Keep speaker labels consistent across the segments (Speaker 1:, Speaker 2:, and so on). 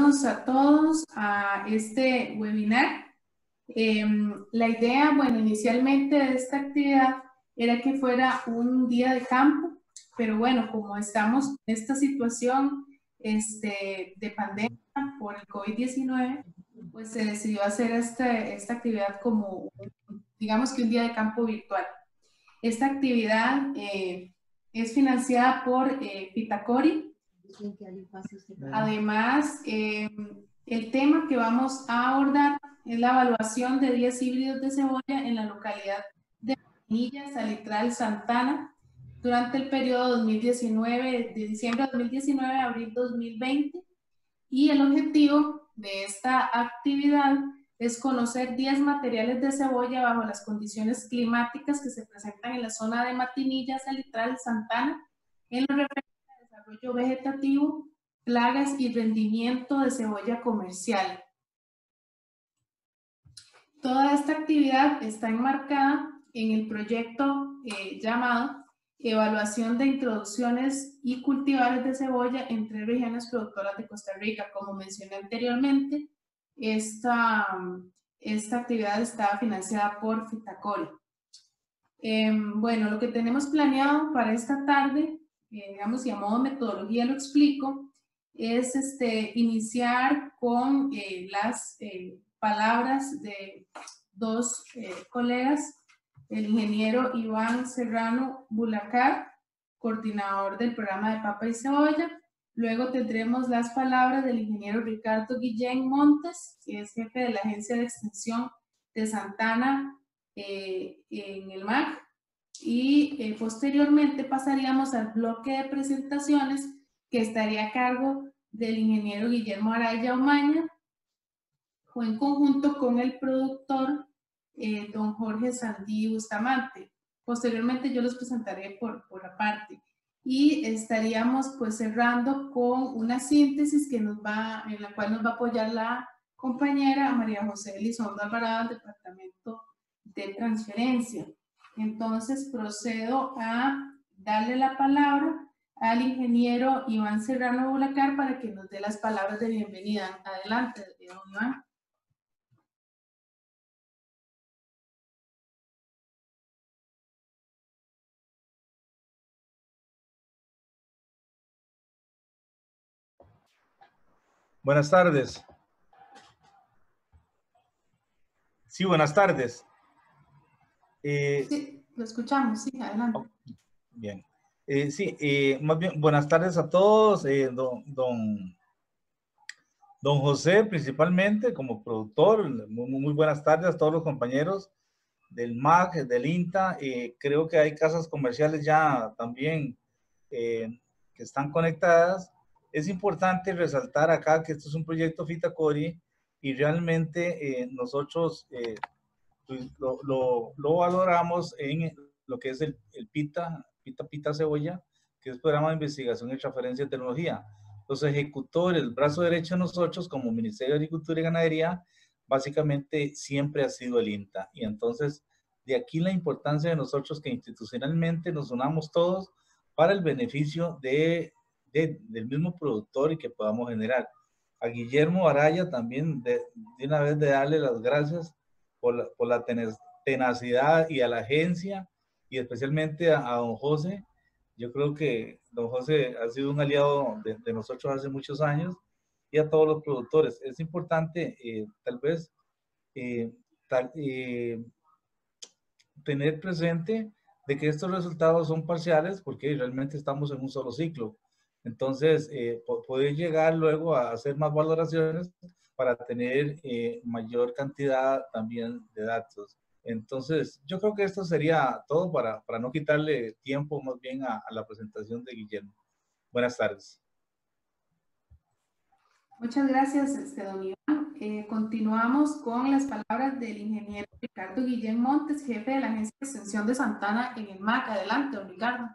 Speaker 1: bienvenidos a todos a este webinar. La idea, bueno, inicialmente de esta actividad era que fuera un día de campo, pero bueno, como estamos en esta situación de pandemia por el COVID-19, pues se decidió hacer esta actividad como, digamos que un día de campo virtual. Esta actividad es financiada por Pitacori. Además, el tema que vamos a abordar es la evaluación de 10 híbridos de cebolla en la localidad de Manilla, Salitral, Santana, durante el periodo 2019, de diciembre de 2019 a abril 2020. Y el objetivo de esta actividad es conocer 10 materiales de cebolla bajo las condiciones climáticas que se presentan en la zona de Matinilla, Salitral, Santana, en lo referente al desarrollo vegetativo, plagas y rendimiento de cebolla comercial. Toda esta actividad está enmarcada en el proyecto llamado Evaluación de introducciones y cultivares de cebolla en 3 regiones productoras de Costa Rica. Como mencioné anteriormente, esta actividad está financiada por Pitacori. Bueno, lo que tenemos planeado para esta tarde, digamos, y a modo de metodología lo explico, es iniciar con las palabras de dos colegas, el ingeniero Iván Serrano Bulacar, coordinador del programa de papa y cebolla. Luego tendremos las palabras del ingeniero Ricardo Guillén Montes, que es jefe de la Agencia de Extensión de Santana en el MAC. Y posteriormente pasaríamos al bloque de presentaciones que estaría a cargo del ingeniero Guillermo Araya Omaña, o en conjunto con el productor don Jorge Sandí Bustamante. Posteriormente yo los presentaré por aparte. Y estaríamos pues cerrando con una síntesis en la cual nos va a apoyar la compañera María José Elizondo Alvarado del Departamento de Transferencia. Entonces procedo a darle la palabra al ingeniero Iván Serrano Bulacar para que nos dé las palabras de bienvenida. Adelante, don Iván.
Speaker 2: Buenas tardes. Sí, buenas tardes.
Speaker 1: Sí, lo escuchamos, sí, adelante.
Speaker 2: Bien. Más bien, buenas tardes a todos. Don José, principalmente, como productor, muy buenas tardes a todos los compañeros del MAC, del INTA. Creo que hay casas comerciales ya también que están conectadas. Es importante resaltar acá que esto es un proyecto Pitacori y realmente nosotros pues, lo valoramos en lo que es el PITA Cebolla, que es Programa de Investigación y Transferencia de Tecnología. Los ejecutores, el brazo derecho de nosotros como Ministerio de Agricultura y Ganadería, básicamente siempre ha sido el INTA. Y entonces, de aquí la importancia de nosotros que institucionalmente nos unamos todos para el beneficio del mismo productor y que podamos generar. A Guillermo Araya también de una vez de darle las gracias por la tenacidad y a la agencia y especialmente a don José. Yo creo que don José ha sido un aliado de nosotros hace muchos años y a todos los productores. Es importante tal vez tener presente de que estos resultados son parciales porque realmente estamos en un solo ciclo. Entonces, poder llegar luego a hacer más valoraciones para tener mayor cantidad también de datos. Entonces, yo creo que esto sería todo para no quitarle tiempo más bien a la presentación de Guillermo. Buenas tardes.
Speaker 1: Muchas gracias, don Iván. Continuamos con las palabras del ingeniero Ricardo Guillén Montes, jefe de la Agencia de Extensión de Santana en el MAC. Adelante, don Ricardo.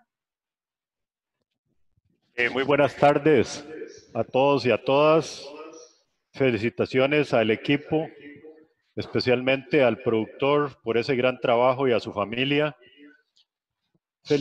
Speaker 3: Muy buenas tardes a todos y a todas. Felicitaciones al equipo, especialmente al productor por ese gran trabajo y a su familia.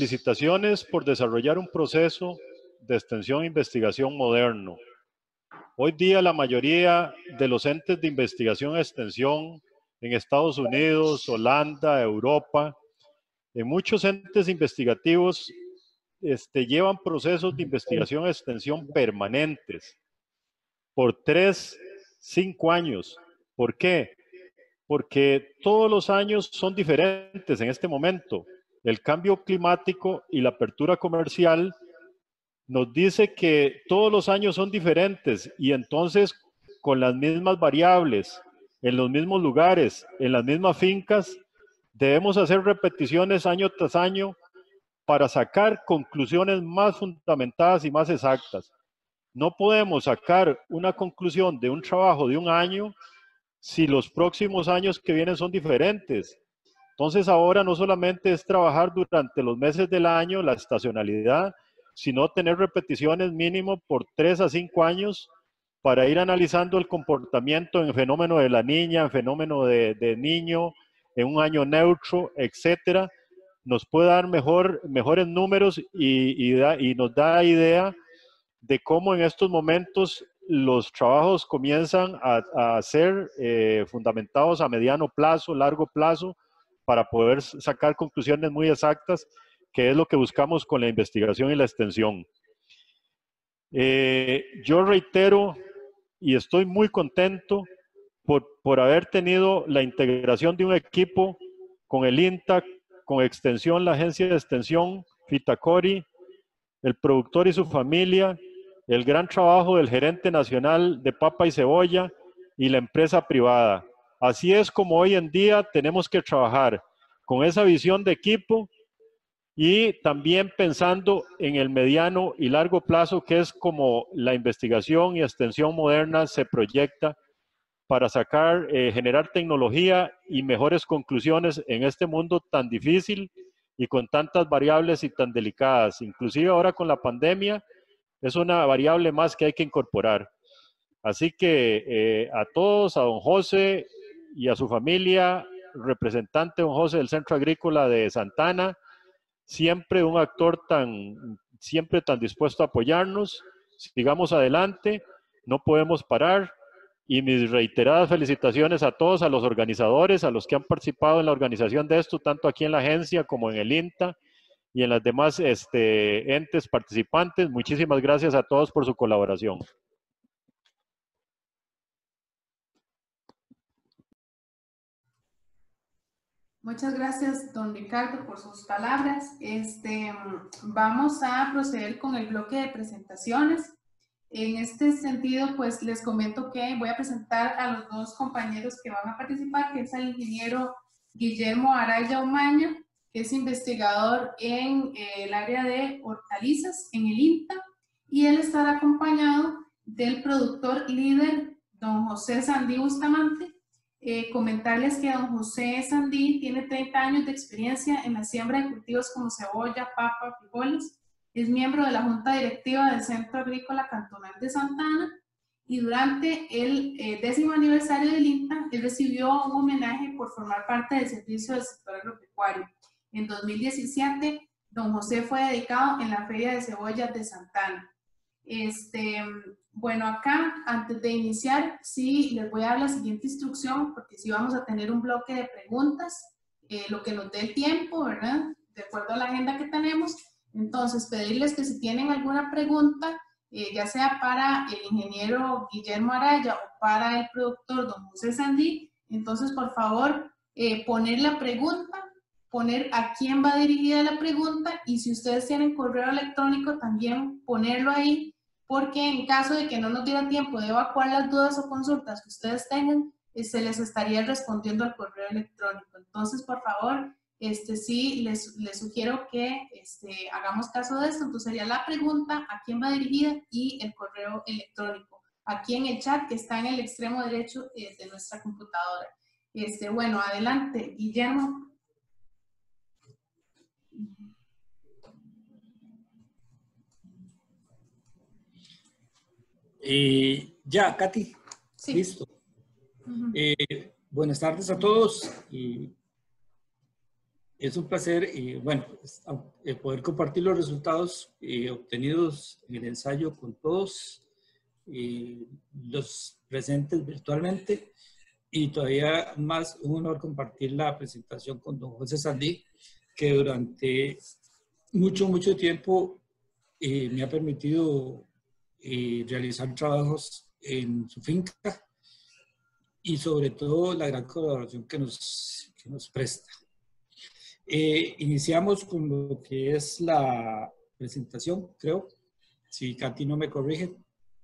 Speaker 3: Felicitaciones por desarrollar un proceso de extensión e investigación moderno, Hoy día la mayoría de los entes de investigación y extensión en Estados Unidos, Holanda, Europa, en muchos entes investigativos llevan procesos de investigación y extensión permanentes por 3, 5 años. ¿Por qué? Porque todos los años son diferentes en este momento. El cambio climático y la apertura comercial nos dice que todos los años son diferentes y entonces con las mismas variables, en los mismos lugares, en las mismas fincas, debemos hacer repeticiones año tras año para sacar conclusiones más fundamentadas y más exactas. No podemos sacar una conclusión de un trabajo de un año si los próximos años que vienen son diferentes. Entonces ahora no solamente es trabajar durante los meses del año, la estacionalidad, sino tener repeticiones mínimo por 3 a 5 años para ir analizando el comportamiento en fenómeno de la niña, en fenómeno de niño, en un año neutro, etcétera. Nos puede dar mejores números y nos da idea de cómo en estos momentos los trabajos comienzan a ser fundamentados a mediano plazo, largo plazo, para poder sacar conclusiones muy exactas, que es lo que buscamos con la investigación y la extensión. Yo reitero y estoy muy contento por haber tenido la integración de un equipo con el INTA, con Extensión, la agencia de extensión, Fitacori, el productor y su familia, el gran trabajo del gerente nacional de papa y cebolla y la empresa privada. Así es como hoy en día tenemos que trabajar, con esa visión de equipo y también pensando en el mediano y largo plazo, que es como la investigación y extensión moderna se proyecta para sacar, generar tecnología y mejores conclusiones en este mundo tan difícil y con tantas variables y tan delicadas. Inclusive ahora con la pandemia es una variable más que hay que incorporar. Así que a todos, a don José y a su familia, representante don José del Centro Agrícola de Santana, siempre un actor siempre tan dispuesto a apoyarnos. Sigamos adelante, no podemos parar. Y mis reiteradas felicitaciones a todos, a los organizadores, a los que han participado en la organización de esto, tanto aquí en la agencia como en el INTA y en las demás entes participantes. Muchísimas gracias a todos por su colaboración.
Speaker 1: Muchas gracias, don Ricardo, por sus palabras. Vamos a proceder con el bloque de presentaciones. En este sentido, pues les comento que voy a presentar a los dos compañeros que van a participar, que es el ingeniero Guillermo Araya Omaña, que es investigador en el área de hortalizas en el INTA, y él estará acompañado del productor líder, don José Sandí Bustamante. Comentarles que don José Sandí tiene 30 años de experiencia en la siembra de cultivos como cebolla, papa, frijoles. Es miembro de la Junta Directiva del Centro Agrícola Cantonal de Santa Ana y durante el 10º aniversario del INTA, él recibió un homenaje por formar parte del servicio del sector agropecuario. En 2017, don José fue dedicado en la Feria de Cebollas de Santa Ana. Bueno, acá, antes de iniciar, sí les voy a dar la siguiente instrucción, porque sí vamos a tener un bloque de preguntas, lo que nos dé el tiempo, ¿verdad? De acuerdo a la agenda que tenemos. Entonces, pedirles que si tienen alguna pregunta, ya sea para el ingeniero Guillermo Araya o para el productor don José Sandí, entonces, por favor, poner la pregunta, poner a quién va dirigida la pregunta y si ustedes tienen correo electrónico, también ponerlo ahí, porque en caso de que no nos diera tiempo de evacuar las dudas o consultas que ustedes tengan, se les estaría respondiendo al correo electrónico. Entonces, por favor, sí, les sugiero que hagamos caso de esto. Entonces sería la pregunta, a quién va dirigida y el correo electrónico. Aquí en el chat que está en el extremo derecho de nuestra computadora. Bueno, adelante, Guillermo.
Speaker 4: Ya, Katy.
Speaker 1: Sí.
Speaker 4: Listo. Buenas tardes a todos. Es un placer, bueno, poder compartir los resultados obtenidos en el ensayo con todos. los presentes virtualmente, y todavía más un honor compartir la presentación con don José Sandí, que durante mucho tiempo me ha permitido realizar trabajos en su finca, y sobre todo la gran colaboración que nos presta. Iniciamos con lo que es la presentación, creo, si Katy no me corrige.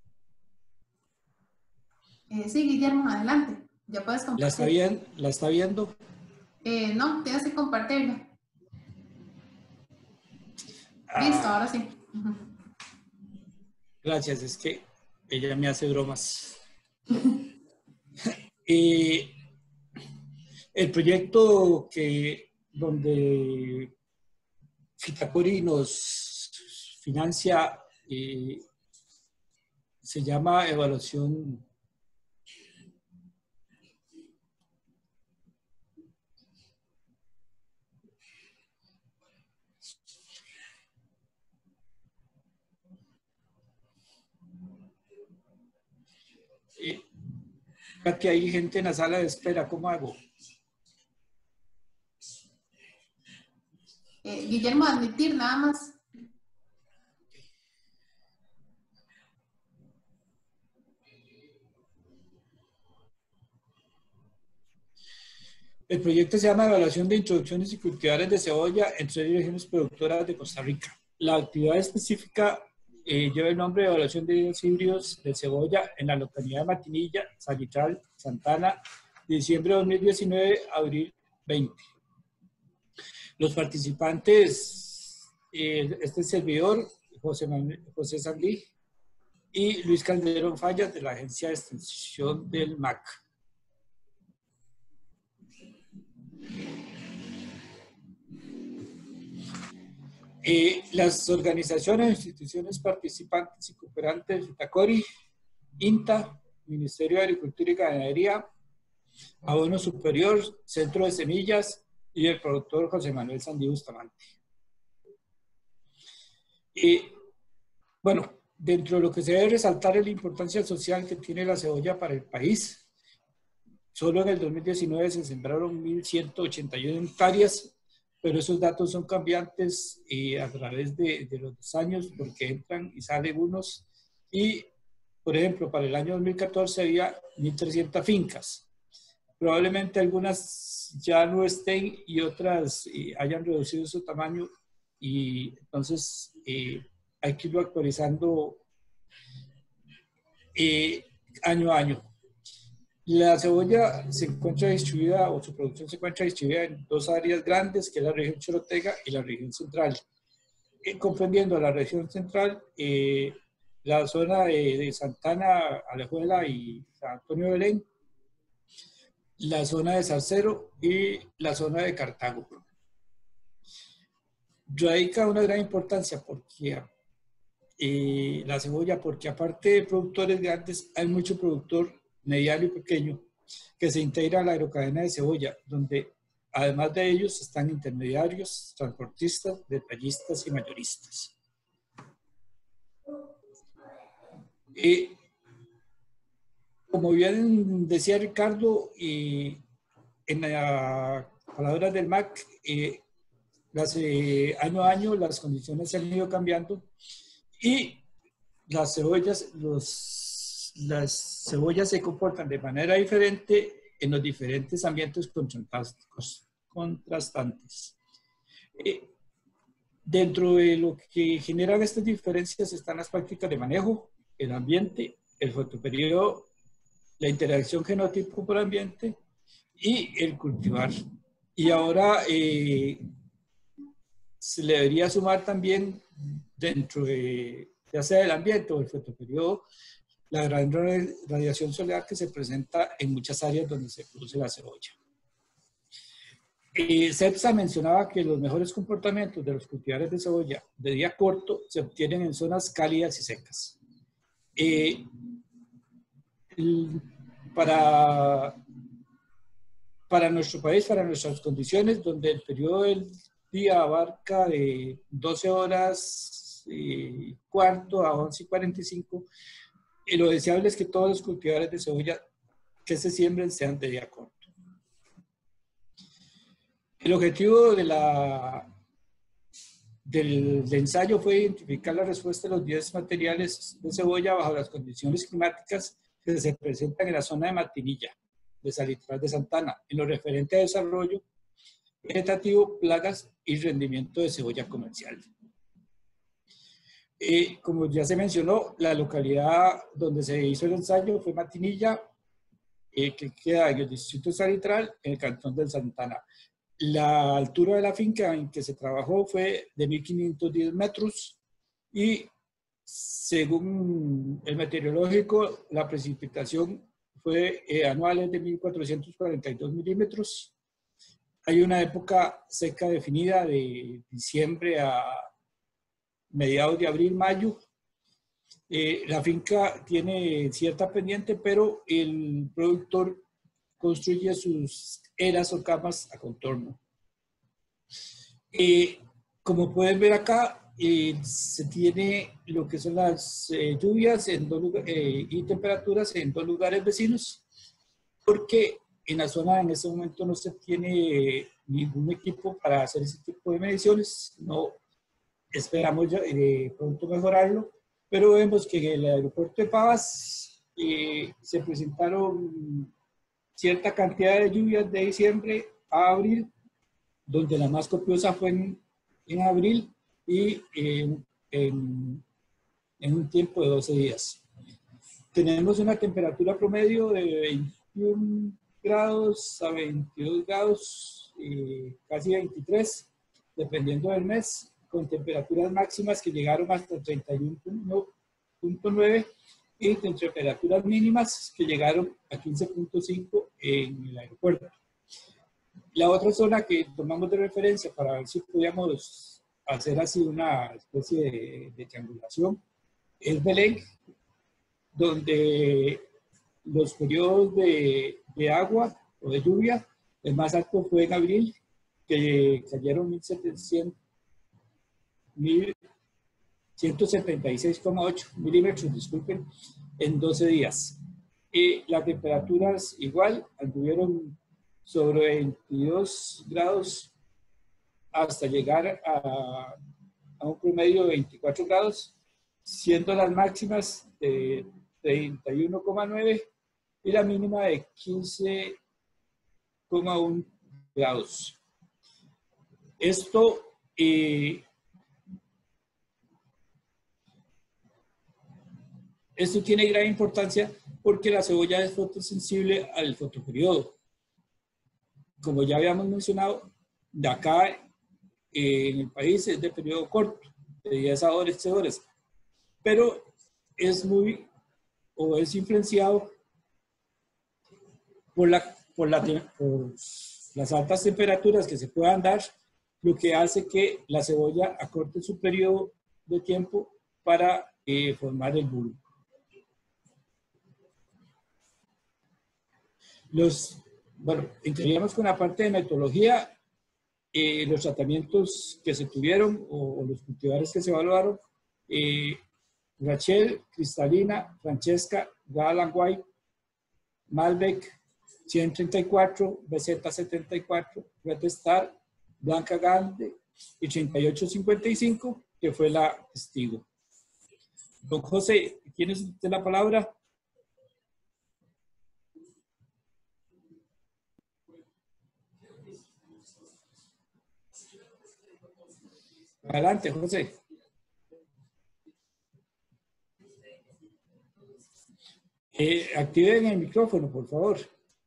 Speaker 1: Sí, Guillermo, adelante. Ya puedes compartir.
Speaker 4: ¿La está viendo?
Speaker 1: No, tienes que compartirlo. Listo, ahora sí.
Speaker 4: Gracias, es que ella me hace bromas. El proyecto donde Fitacori nos financia se llama Evaluación que hay gente en la sala de espera, ¿cómo hago?
Speaker 1: Guillermo, admitir nada más.
Speaker 4: El proyecto se llama Evaluación de Introducciones y Cultivares de Cebolla en 3 regiones productoras de Costa Rica. La actividad específica lleva el nombre de Evaluación de híbridos de cebolla en la localidad de Matinilla, Salitral, Santana, diciembre de 2019, abril 20. Los participantes, este servidor, José Sandí, y Luis Calderón Fallas, de la Agencia de Extensión del MAC. Las organizaciones e instituciones participantes y cooperantes de Fitacori, INTA, Ministerio de Agricultura y Ganadería, Abono Superior, Centro de Semillas y el productor José Manuel Sandí Bustamante. Bueno, dentro de lo que se debe resaltar es la importancia social que tiene la cebolla para el país. Solo en el 2019 se sembraron 1.181 hectáreas, pero esos datos son cambiantes a través de los años, porque entran y salen unos. Y, por ejemplo, para el año 2014 había 1.300 fincas. Probablemente algunas ya no estén y otras hayan reducido su tamaño, y entonces hay que irlo actualizando año a año. La cebolla se encuentra distribuida, o su producción se encuentra distribuida en 2 áreas grandes, que es la región Chorotega y la región central. Comprendiendo la región central, la zona de Santana, Alajuela y San Antonio Belén, la zona de Zarcero y la zona de Cartago. Radica una gran importancia porque la cebolla, porque aparte de productores grandes, hay mucho productor mediano y pequeño que se integra a la agrocadena de cebolla, donde además de ellos están intermediarios, transportistas, detallistas y mayoristas. Como bien decía Ricardo, en las palabras del MAC, año a año las condiciones se han ido cambiando, y las cebollas se comportan de manera diferente en los diferentes ambientes contrastantes. Dentro de lo que generan estas diferencias están las prácticas de manejo, el ambiente, el fotoperiodo, la interacción genotipo por ambiente y el cultivar. Y ahora se le debería sumar también, dentro de ya sea del ambiente o el fotoperiodo, la gran radiación solar que se presenta en muchas áreas donde se produce la cebolla. CEPSA mencionaba que los mejores comportamientos de los cultivares de cebolla de día corto se obtienen en zonas cálidas y secas. Para nuestro país, para nuestras condiciones, donde el periodo del día abarca de 12 horas y cuarto a 11:45, lo deseable es que todos los cultivares de cebolla que se siembren sean de día corto. El objetivo del ensayo fue identificar la respuesta de los 10 materiales de cebolla bajo las condiciones climáticas que se presentan en la zona de Matinilla, de Salitral de Santana, en lo referente a desarrollo vegetativo, plagas y rendimiento de cebolla comercial. Como ya se mencionó, la localidad donde se hizo el ensayo fue Matinilla, que queda en el distrito Salitral, en el cantón de Santana. La altura de la finca en que se trabajó fue de 1.510 metros y según el meteorológico, la precipitación fue anual de 1.442 milímetros. Hay una época seca definida de diciembre a mediados de abril, mayo. La finca tiene cierta pendiente, pero el productor construye sus eras o camas a contorno. Como pueden ver acá, se tiene lo que son las lluvias en y temperaturas en 2 lugares vecinos, porque en la zona en este momento no se tiene ningún equipo para hacer ese tipo de mediciones. No esperamos ya, pronto mejorarlo, pero vemos que en el aeropuerto de Pavas se presentaron cierta cantidad de lluvias de diciembre a abril, donde la más copiosa fue en abril y en un tiempo de 12 días. Tenemos una temperatura promedio de 21 grados a 22 grados, casi 23, dependiendo del mes, con temperaturas máximas que llegaron hasta 31.9 y temperaturas mínimas que llegaron a 15.5 en el aeropuerto. La otra zona que tomamos de referencia para ver si podíamos hacer así una especie de triangulación es Belén, donde los periodos de agua o de lluvia, el más alto fue en abril, que cayeron 176,8 milímetros, disculpen, en 12 días. Y las temperaturas igual, anduvieron sobre 22 grados hasta llegar a un promedio de 24 grados, siendo las máximas de 31,9 y la mínima de 15,1 grados. Esto tiene gran importancia porque la cebolla es fotosensible al fotoperiodo. Como ya habíamos mencionado, de acá en el país es de periodo corto, de 10 a 12 horas, pero es influenciado por las altas temperaturas que se puedan dar, lo que hace que la cebolla acorte su periodo de tiempo para formar el bulbo. Bueno, entraríamos con la parte de metodología, los tratamientos que se tuvieron o los cultivares que se evaluaron. Rachel, Cristalina, Francesca, Galan White, Malbec 134, BZ 74, Red Star, Blanca Grande y 3855, que fue la testigo. Don José, ¿tiene usted la palabra? Adelante, José. Activen el micrófono, por favor.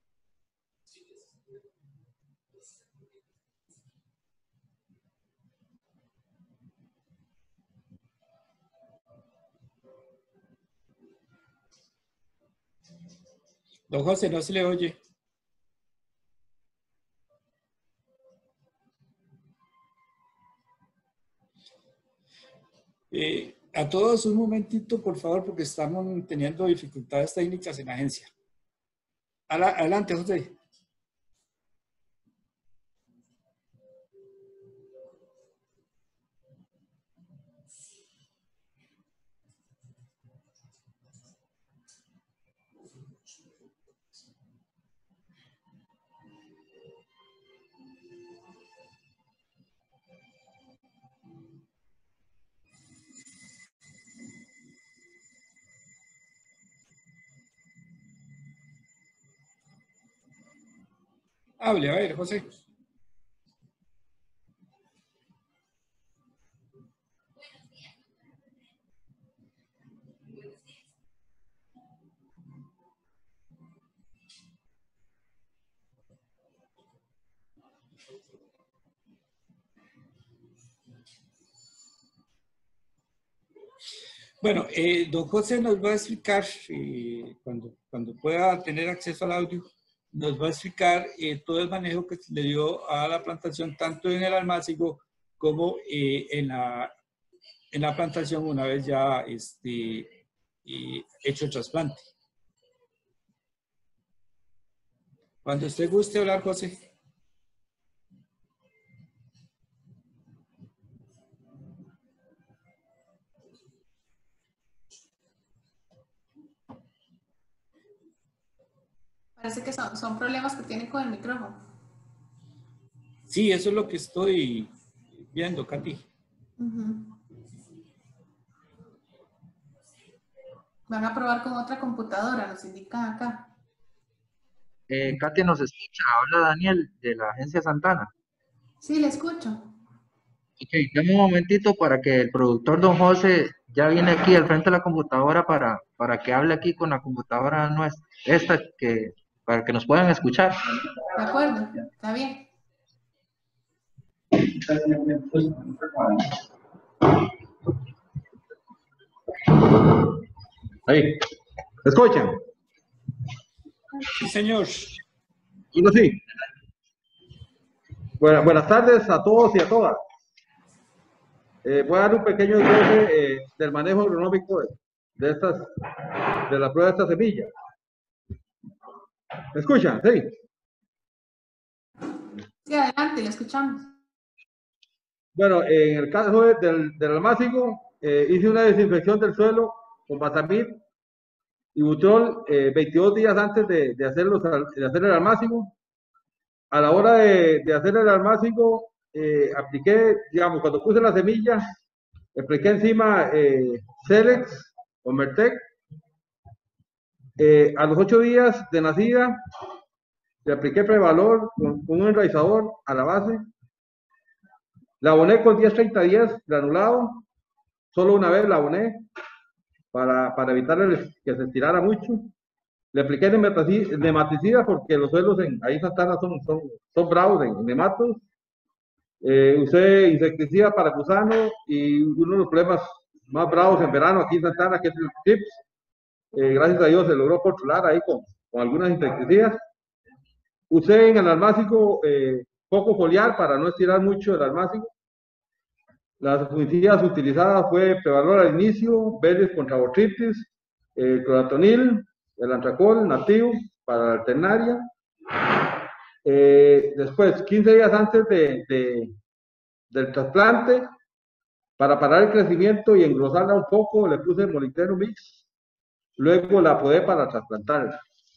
Speaker 4: Don José, no se le oye. A todos un momentito, por favor, porque estamos teniendo dificultades técnicas en la agencia. Adelante, José. Hable, a ver, José. Bueno, don José nos va a explicar, cuando pueda tener acceso al audio, nos va a explicar todo el manejo que le dio a la plantación, tanto en el almácigo como en la plantación una vez ya hecho el trasplante. Cuando usted guste hablar, José.
Speaker 1: Parece que son problemas que tiene con el micrófono.
Speaker 4: Sí, eso es lo que estoy viendo, Katy.
Speaker 1: Van a probar con otra computadora, nos indican acá.
Speaker 5: Katy nos escucha, habla Daniel de la agencia Santana.
Speaker 1: Sí, le escucho.
Speaker 5: Ok, dame un momentito para que el productor don José ya viene aquí al frente de la computadora para que hable aquí con la computadora nuestra, para que nos puedan escuchar.
Speaker 1: De acuerdo, está bien.
Speaker 6: Ahí, ¿me escuchan?
Speaker 4: Sí, señor.
Speaker 6: Uno sí. Buenas tardes a todos y a todas. Voy a dar un pequeño desglose del manejo agronómico de la prueba de esta semilla. ¿Me escuchan? Sí.
Speaker 1: Sí, adelante, le escuchamos.
Speaker 6: Bueno, en el caso del almácigo, hice una desinfección del suelo con Basamid y Butrol 22 días antes de hacer el almácigo. A la hora de hacer el almácigo, apliqué, digamos, cuando puse la semilla, apliqué encima Celex o Mertec. A los 8 días de nacida, le apliqué Prevalor con un enraizador a la base. La aboné con 10-30-10 granulado. Solo una vez la aboné para evitar que se estirara mucho. Le apliqué nematicida porque los suelos ahí en Santana son bravos en nematos. Usé insecticida para gusano y uno de los problemas más bravos en verano aquí en Santana, que es el chips. Gracias a Dios se logró controlar ahí con algunas insecticidas. Usé en el almácigo poco foliar para no estirar mucho el almácigo. Las fungicidas utilizadas fue Prevalor al inicio, Vélez contra botrytis, el cloratonil, el antracol nativo para la alternaria. Después, 15 días antes del trasplante, para parar el crecimiento y engrosarla un poco, le puse molibdeno mix. Luego la podé para trasplantarla.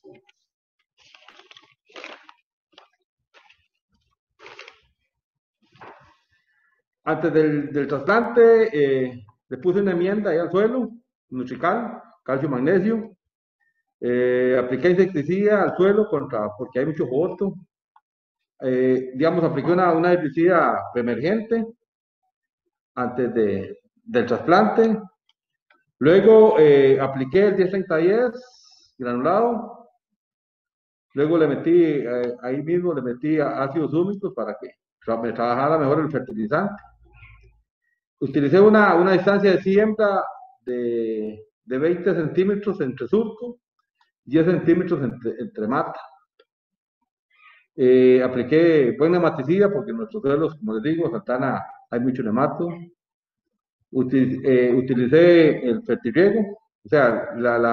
Speaker 6: Antes del trasplante, le puse una enmienda ahí al suelo, Nutrical, calcio, magnesio. Apliqué insecticida al suelo porque hay mucho joto. Digamos, apliqué una herbicida emergente antes del trasplante. Luego apliqué el 10-30-10 granulado. Luego le metí, ahí mismo le metí ácidos húmicos para que me trabajara mejor el fertilizante. Utilicé una distancia de siembra de 20 centímetros entre surco, 10 centímetros entre mata. Apliqué buen nematicida porque en nuestros suelos, como les digo, Santana hay mucho nemato. Utilicé el fertirriego, o sea,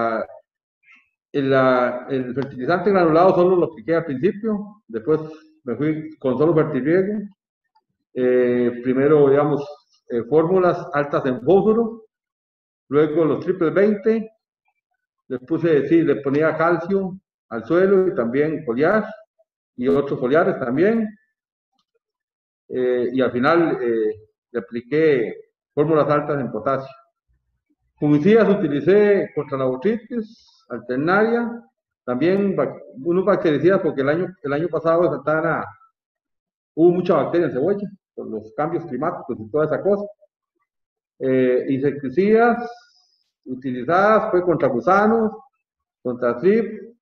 Speaker 6: el fertilizante granulado solo lo apliqué al principio, después me fui con solo fertirriego. Primero, digamos, fórmulas altas en fósforo, luego los triples 20, le ponía calcio al suelo y también foliar, y otros foliares también, y al final le apliqué fórmulas altas en potasio. Fungicidas utilicé contra la botrytis, alternaria, También unos bactericidas, porque el año pasado en Santa Ana hubo mucha bacteria en cebolla, por los cambios climáticos y toda esa cosa. Insecticidas utilizadas fue contra gusanos, contra trip,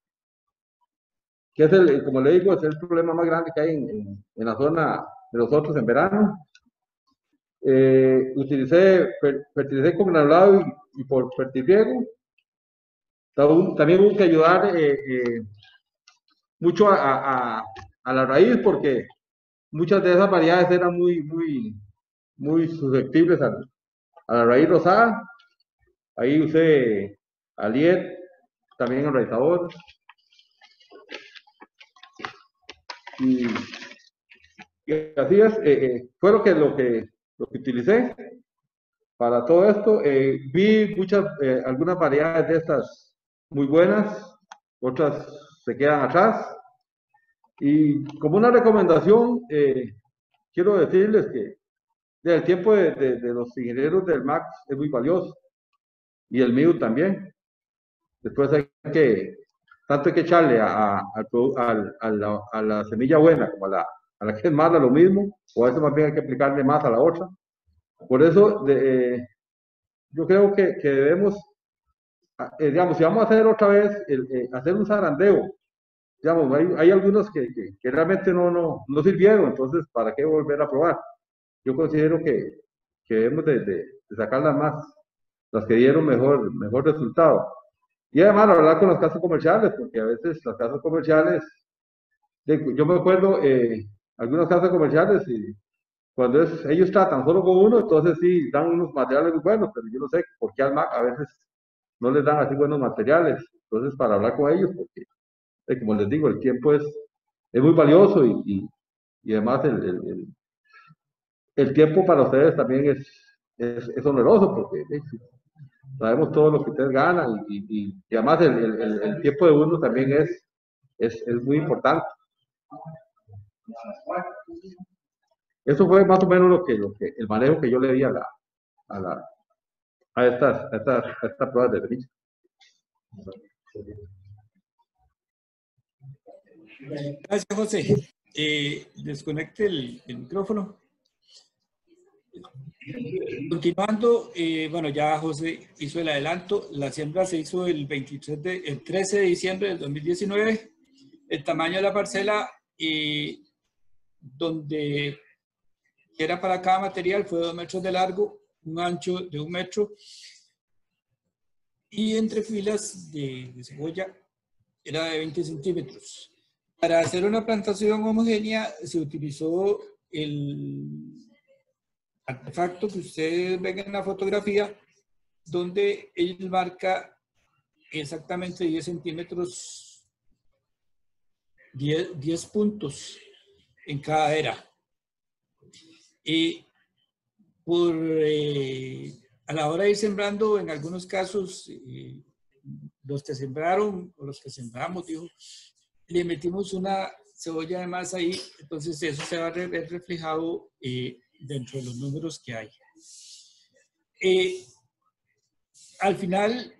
Speaker 6: que es como le digo, es el problema más grande que hay en la zona de nosotros en verano. Utilicé fertilicé con granulado y por fertirriego. También hubo que ayudar mucho a la raíz, porque muchas de esas variedades eran muy susceptibles a la raíz rosada. Ahí usé Aliet, también enraizador. Y así es, fue lo que utilicé para todo esto. Vi algunas variedades de estas muy buenas, otras se quedan atrás. Y como una recomendación, quiero decirles que el tiempo de los ingenieros del MAC es muy valioso, y el mío también. Después tanto hay que echarle a la semilla buena como a la que es mala lo mismo, o a veces más bien hay que aplicarle más a la otra. Por eso yo creo que debemos, digamos, si vamos a hacer otra vez, hacer un zarandeo, digamos, hay algunos que realmente no sirvieron, entonces, ¿para qué volver a probar? Yo considero que debemos de sacar las que dieron mejor resultado. Y además hablar con las casas comerciales, porque a veces las casas comerciales, yo me acuerdo, algunas casas comerciales, y cuando ellos tratan solo con uno, entonces sí, dan unos materiales muy buenos, pero yo no sé por qué al MAC a veces no les dan así buenos materiales. Entonces, para hablar con ellos, porque, como les digo, el tiempo es muy valioso, y además el tiempo para ustedes también es oneroso, porque sabemos todo lo que ustedes ganan, y además el tiempo de uno también es muy importante. Eso fue más o menos el manejo que yo le di a estas pruebas de derecho.
Speaker 4: Gracias, José. Desconecte el micrófono. Continuando, bueno, ya José hizo el adelanto. La siembra se hizo el 13 de diciembre del 2019. El tamaño de la parcela, donde era para cada material, fue 2 metros de largo, un ancho de 1 metro, y entre filas de cebolla era de 20 centímetros. Para hacer una plantación homogénea se utilizó el artefacto que ustedes ven en la fotografía, donde él marca exactamente 10 centímetros, 10 puntos en cada era. Y a la hora de ir sembrando, en algunos casos, los que sembraron o los que sembramos, dijo, le metimos una cebolla de más ahí, entonces eso se va a ver reflejado dentro de los números que hay. Al final,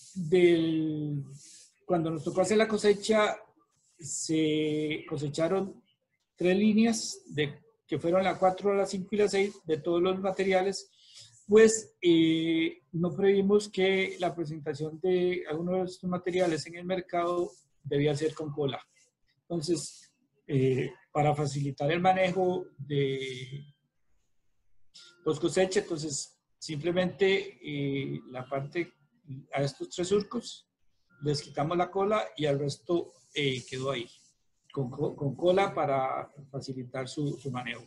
Speaker 4: cuando nos tocó hacer la cosecha, se cosecharon 3 líneas, que fueron la 4, la 5 y la 6, de todos los materiales, pues no previmos que la presentación de algunos de estos materiales en el mercado debía ser con cola. Entonces, para facilitar el manejo de los cosechas, entonces simplemente a estos 3 surcos les quitamos la cola y al resto quedó ahí, con cola para facilitar su manejo.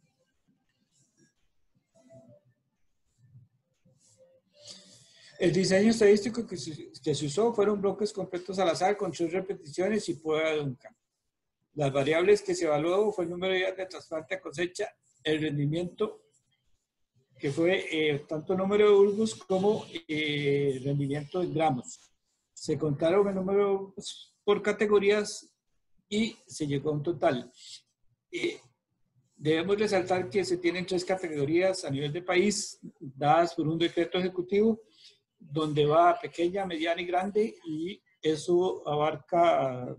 Speaker 4: El diseño estadístico que se usó fueron bloques completos al azar con 3 repeticiones y prueba de Duncan. Las variables que se evaluó fue el número de días de trasplante a cosecha, el rendimiento, que fue tanto número de bulbos como rendimiento en gramos. Se contaron el número por categorías y se llegó a un total. Debemos resaltar que se tienen 3 categorías a nivel de país, dadas por un decreto ejecutivo, donde va pequeña, mediana y grande, y eso abarca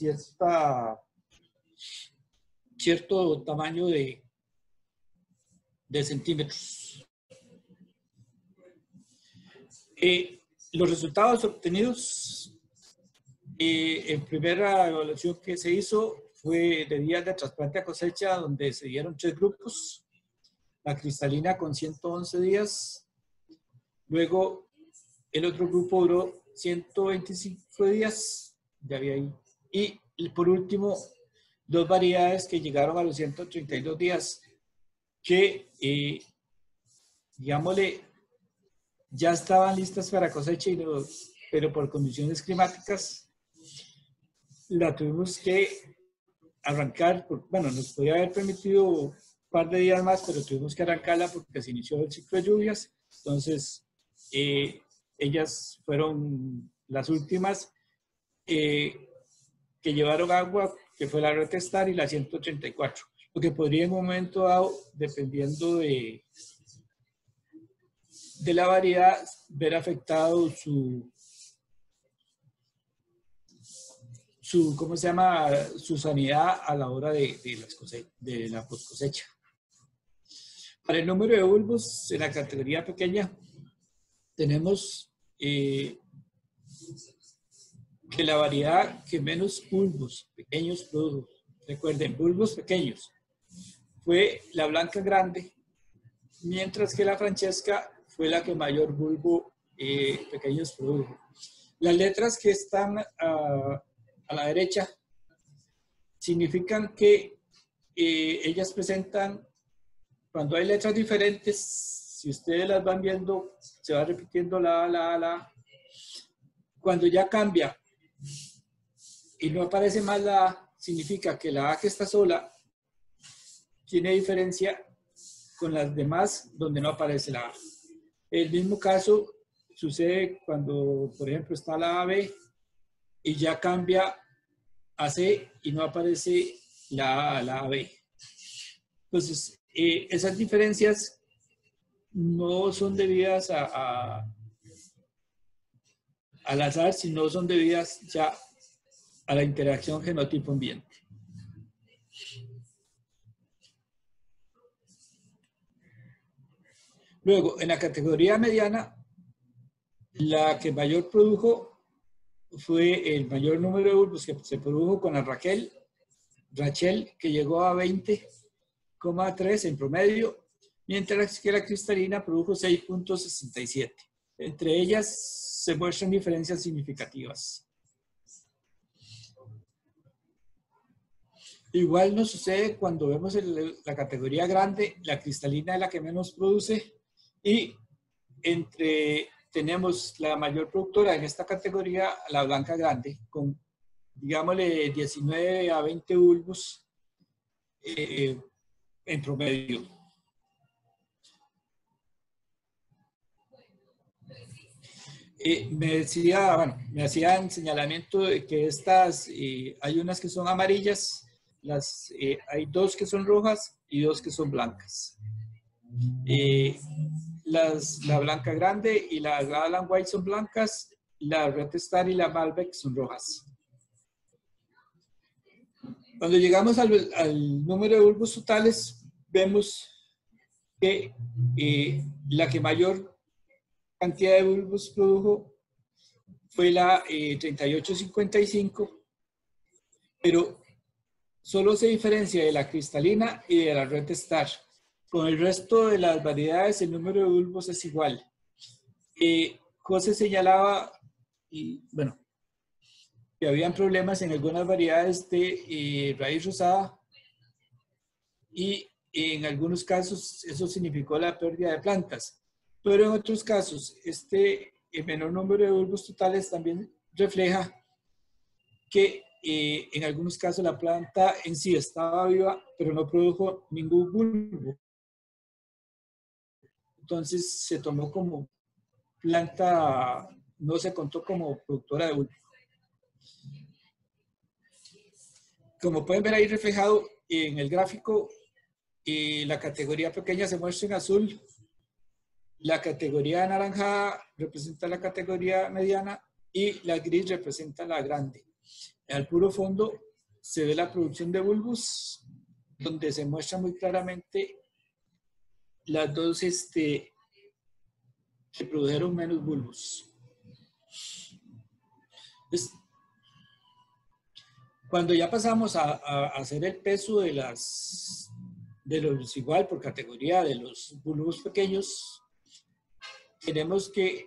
Speaker 4: cierto tamaño de centímetros. Los resultados obtenidos en primera evaluación que se hizo fue de días de trasplante a cosecha, donde se dieron 3 grupos. La cristalina con 111 días. Luego el otro grupo duró 125 días. Ya había ahí. Y por último, 2 variedades que llegaron a los 132 días, que, digámosle, ya estaban listas para cosecha, pero por condiciones climáticas la tuvimos que arrancar. Bueno, nos podía haber permitido un par de días más, pero tuvimos que arrancarla porque se inició el ciclo de lluvias. Entonces, ellas fueron las últimas que llevaron agua, que fue la Red Star y la 134. Lo que podría en un momento dado, dependiendo de la variedad, ver afectado su ¿cómo se llama? Su sanidad a la hora de la post cosecha. Para el número de bulbos en la categoría pequeña, tenemos que la variedad que menos bulbos pequeños produjo, recuerden, bulbos pequeños, fue la Blanca Grande, mientras que la Francesca fue la que mayor bulbo pequeños produjo. Las letras que están a la derecha significan que ellas presentan, cuando hay letras diferentes, si ustedes las van viendo, se va repitiendo la. Cuando ya cambia y no aparece más la A, significa que la A que está sola tiene diferencia con las demás donde no aparece la A. El mismo caso sucede cuando, por ejemplo, está la AB y ya cambia a C y no aparece la AB. Entonces, esas diferencias no son debidas al azar, sino son debidas ya a la interacción genotipo-ambiente. Luego, en la categoría mediana, la que mayor produjo fue el mayor número de bulbos que se produjo con la Rachel, que llegó a 20,3 en promedio, mientras que la cristalina produjo 6,67. Entre ellas se muestran diferencias significativas. Igual nos sucede cuando vemos la categoría grande, la cristalina es la que menos produce, y tenemos la mayor productora en esta categoría, la Blanca Grande, con, digámosle, 19 a 20 bulbos en promedio. Me hacían señalamiento de que estas, hay unas que son amarillas, hay 2 que son rojas y 2 que son blancas. La Blanca Grande y la Galan White son blancas, la Red Star y la Malbec son rojas. Cuando llegamos al número de bulbos totales, vemos que la que mayor cantidad de bulbos produjo fue la 3855, pero solo se diferencia de la cristalina y de la Red Star. Con el resto de las variedades, el número de bulbos es igual. José señalaba, que habían problemas en algunas variedades de raíz rosada y en algunos casos eso significó la pérdida de plantas. Pero en otros casos, el menor número de bulbos totales también refleja que en algunos casos la planta en sí estaba viva, pero no produjo ningún bulbo. Entonces se tomó como planta, no se contó como productora de bulbo. Como pueden ver ahí reflejado en el gráfico, la categoría pequeña se muestra en azul, la categoría anaranjada representa la categoría mediana y la gris representa la grande. Al puro fondo se ve la producción de bulbos, donde se muestra muy claramente las dos que produjeron menos bulbos. Entonces, cuando ya pasamos a hacer el peso de los igual por categoría de los bulbos pequeños, tenemos que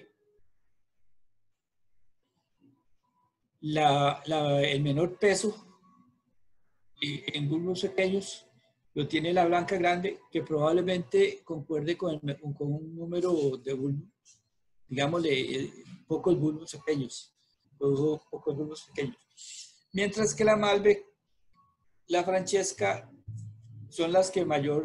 Speaker 4: el menor peso en bulbos pequeños lo tiene la blanca grande, que probablemente concuerde con un número de bulbos, digámosle, pocos bulbos pequeños. Mientras que la Malbec, la Francesca, son las que mayor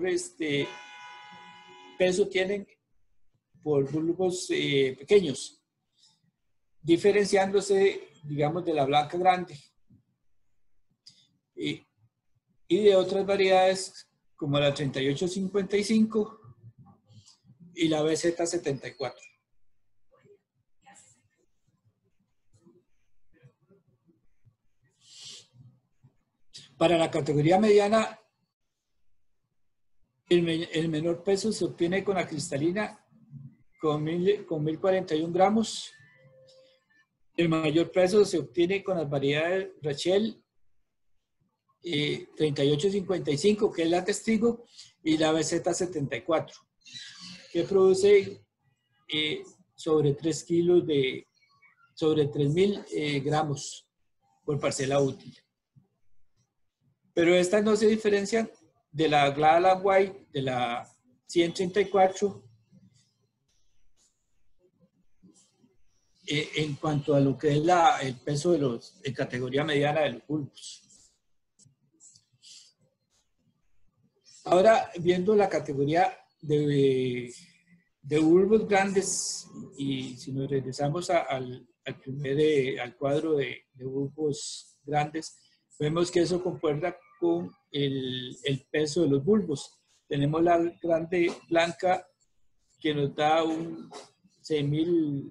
Speaker 4: peso tienen por bulbos pequeños, diferenciándose, digamos, de la blanca grande y de otras variedades como la 3855 y la BZ74. Para la categoría mediana, el menor peso se obtiene con la cristalina con 1041 gramos. El mayor peso se obtiene con las variedades Rachel 3855, que es la testigo, y la BZ74, que produce sobre 3 kilos sobre 3.000 gramos por parcela útil. Pero estas no se diferencian de la Glada White, de la 134, en cuanto a lo que es el peso en categoría mediana de los bulbos. Ahora, viendo la categoría de bulbos grandes, y si nos regresamos al cuadro de bulbos grandes, vemos que eso concuerda con el peso de los bulbos. Tenemos la grande blanca, que nos da un 6.000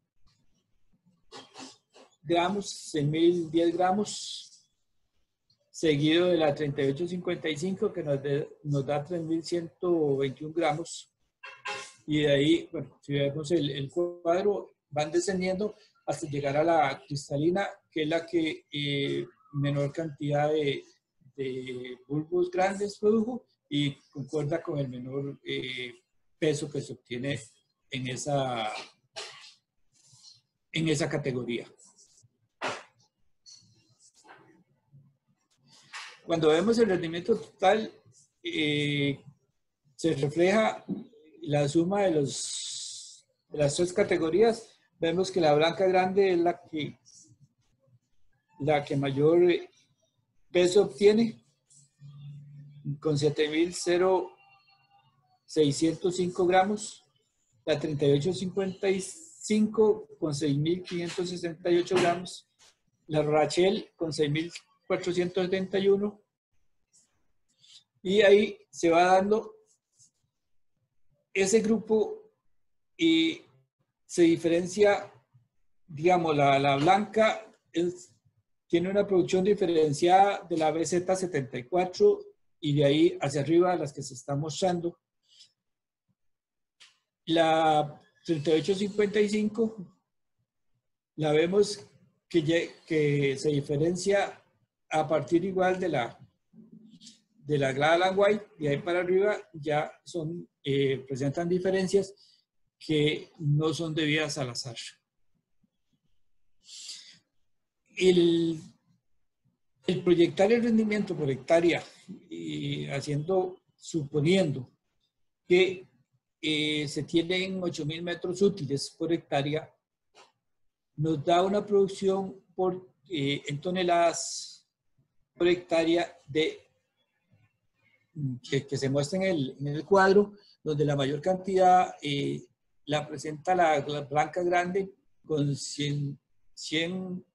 Speaker 4: gramos, 6.010 gramos, seguido de la 3855, que nos da 3.121 gramos. Y de ahí, bueno, si vemos el cuadro, van descendiendo hasta llegar a la cristalina, que es la que menor cantidad de bulbos grandes produjo y concuerda con el menor peso que se obtiene en esa categoría. Cuando vemos el rendimiento total, se refleja la suma de las tres categorías. Vemos que la blanca grande es la que mayor peso obtiene, con 7.605 gramos. La 3855 con 6.568 gramos. La Rachel con 6.471. Y ahí se va dando ese grupo y se diferencia, digamos, la blanca tiene una producción diferenciada de la BZ74 y de ahí hacia arriba las que se están mostrando. La 3855 la vemos que se diferencia a partir igual de la Glada White, y ahí para arriba ya presentan diferencias que no son debidas al azar. El proyectar el rendimiento por hectárea, suponiendo que se tienen 8.000 metros útiles por hectárea, nos da una producción en toneladas por hectárea que se muestra en el cuadro, donde la mayor cantidad la presenta la blanca grande con 101.000,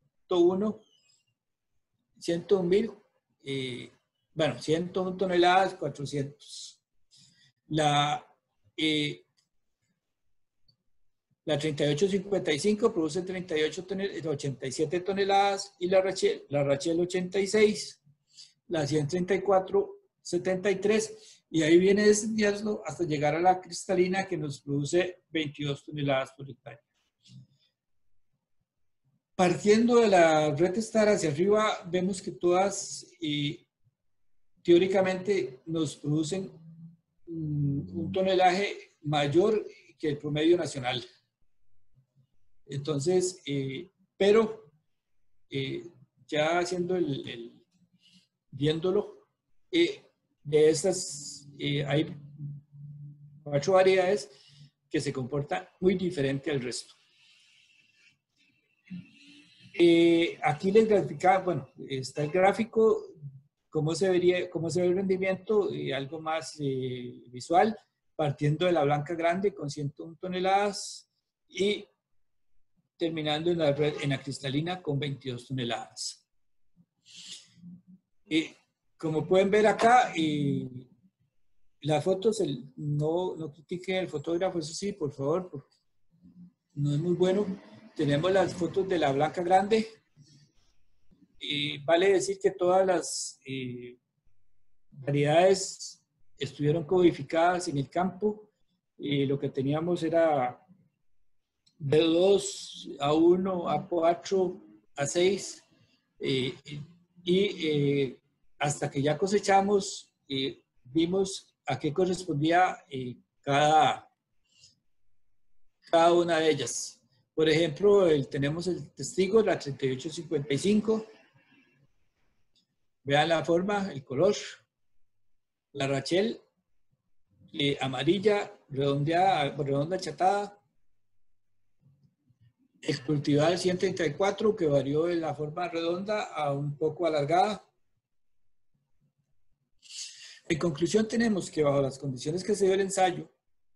Speaker 4: bueno, 101 toneladas, 400. La La 3855 produce 87 toneladas y la Rachel 86, la 134 73 y ahí viene descendiendo hasta llegar a la cristalina que nos produce 22 toneladas por hectárea. Partiendo de la red Star hacia arriba, vemos que todas teóricamente nos producen un tonelaje mayor que el promedio nacional. Entonces, pero ya haciendo viéndolo, de estas hay 4 variedades que se comportan muy diferente al resto. Aquí les graficaba, bueno, está el gráfico, cómo se ve el rendimiento y algo más visual, partiendo de la blanca grande con 101 toneladas y terminando en la cristalina con 22 toneladas. Como pueden ver acá, las fotos, no critiquen el fotógrafo, eso sí, por favor, porque no es muy bueno. Tenemos las fotos de la blanca grande. Vale decir que todas las variedades estuvieron codificadas en el campo. Lo que teníamos era B2, A1, A4, A6. Hasta que ya cosechamos, vimos a qué correspondía cada una de ellas. Por ejemplo, tenemos el testigo, la 3855. Vean la forma, el color. La Rachel, amarilla, redonda achatada. El cultivar 134, que varió de la forma redonda a un poco alargada. En conclusión, tenemos que bajo las condiciones que se dio el ensayo,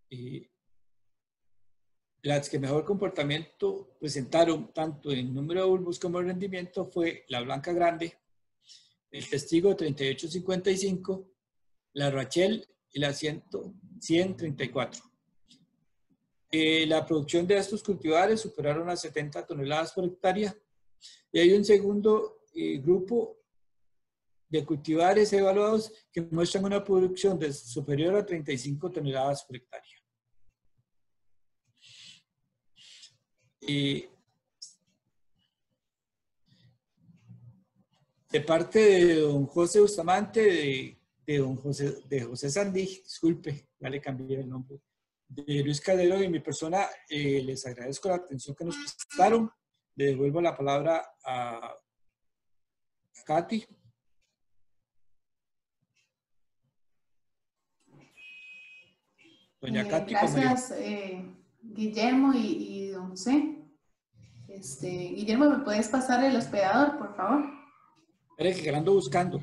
Speaker 4: las que mejor comportamiento presentaron tanto en número de bulbos como en rendimiento fue la blanca grande, el testigo 3855, la Rachel y la 134. La producción de estos cultivares superaron las 70 toneladas por hectárea y hay un segundo grupo de cultivares evaluados que muestran una producción superior a 35 toneladas por hectárea. De parte de don José Bustamante, de José Sandí, disculpe, ya le cambié el nombre, de Luis Calderón y mi persona, les agradezco la atención que nos prestaron. Le devuelvo la palabra a Katy. Doña Katy.
Speaker 1: Gracias, Guillermo y don José. Guillermo, ¿me puedes pasar el hospedador, por favor?
Speaker 4: Espere que lo ando buscando.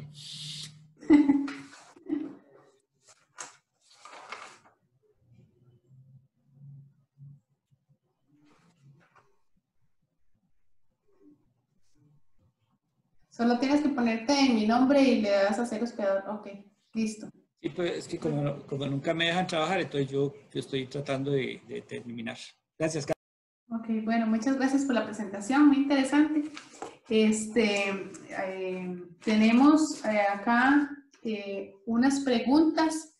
Speaker 1: Solo tienes que ponerte en mi nombre y le das a hacer hospedador. Ok, listo.
Speaker 4: Sí, pues es que como nunca me dejan trabajar, entonces yo estoy tratando de terminar. Gracias, Katy.
Speaker 1: Ok, bueno, muchas gracias por la presentación, muy interesante. Tenemos acá unas preguntas.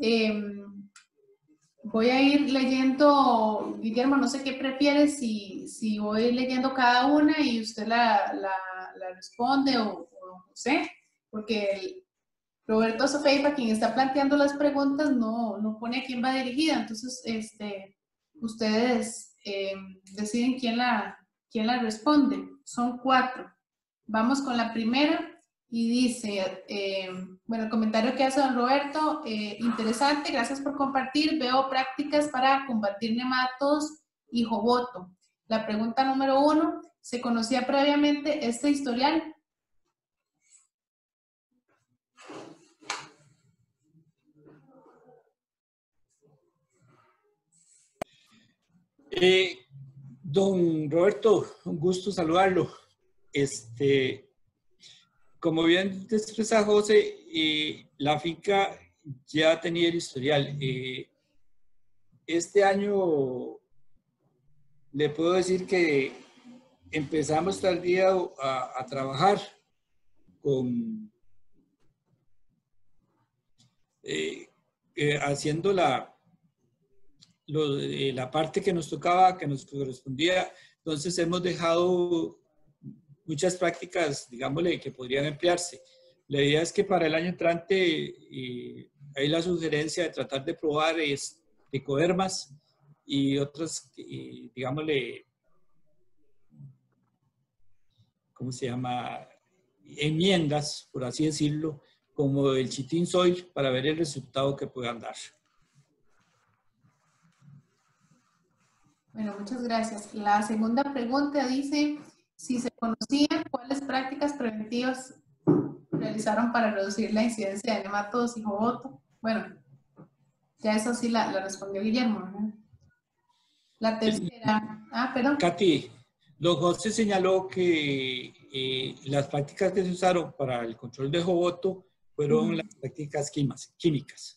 Speaker 1: Voy a ir leyendo, Guillermo, no sé qué prefieres, si voy leyendo cada una y usted la responde o José, porque Roberto Sofeipa, quien está planteando las preguntas, no pone a quién va dirigida, entonces ustedes deciden quién la responde. Son 4. Vamos con la primera y dice, bueno, el comentario que hace don Roberto, interesante, gracias por compartir, veo prácticas para combatir nematodos y joboto. La pregunta número 1, ¿se conocía previamente este historial?
Speaker 4: Don Roberto, un gusto saludarlo. Como bien te expresa José, la finca ya tenía el historial. Este año le puedo decir que empezamos tal día a trabajar con haciendo la parte que nos tocaba, que nos correspondía. Entonces hemos dejado muchas prácticas, digámosle, que podrían emplearse. La idea es que para el año entrante hay la sugerencia de tratar de probar ecodermas y otras, digámosle, ¿cómo se llama? Enmiendas, por así decirlo, como el chitin soil, para ver el resultado que puedan dar.
Speaker 1: Bueno, muchas gracias. La segunda pregunta dice, si se conocían cuáles prácticas preventivas realizaron para reducir la incidencia de nematodos y joboto. Bueno, ya eso sí la respondió Guillermo, ¿no? La tercera, perdón.
Speaker 4: Katy, don José señaló que las prácticas que se usaron para el control de joboto fueron las prácticas químicas.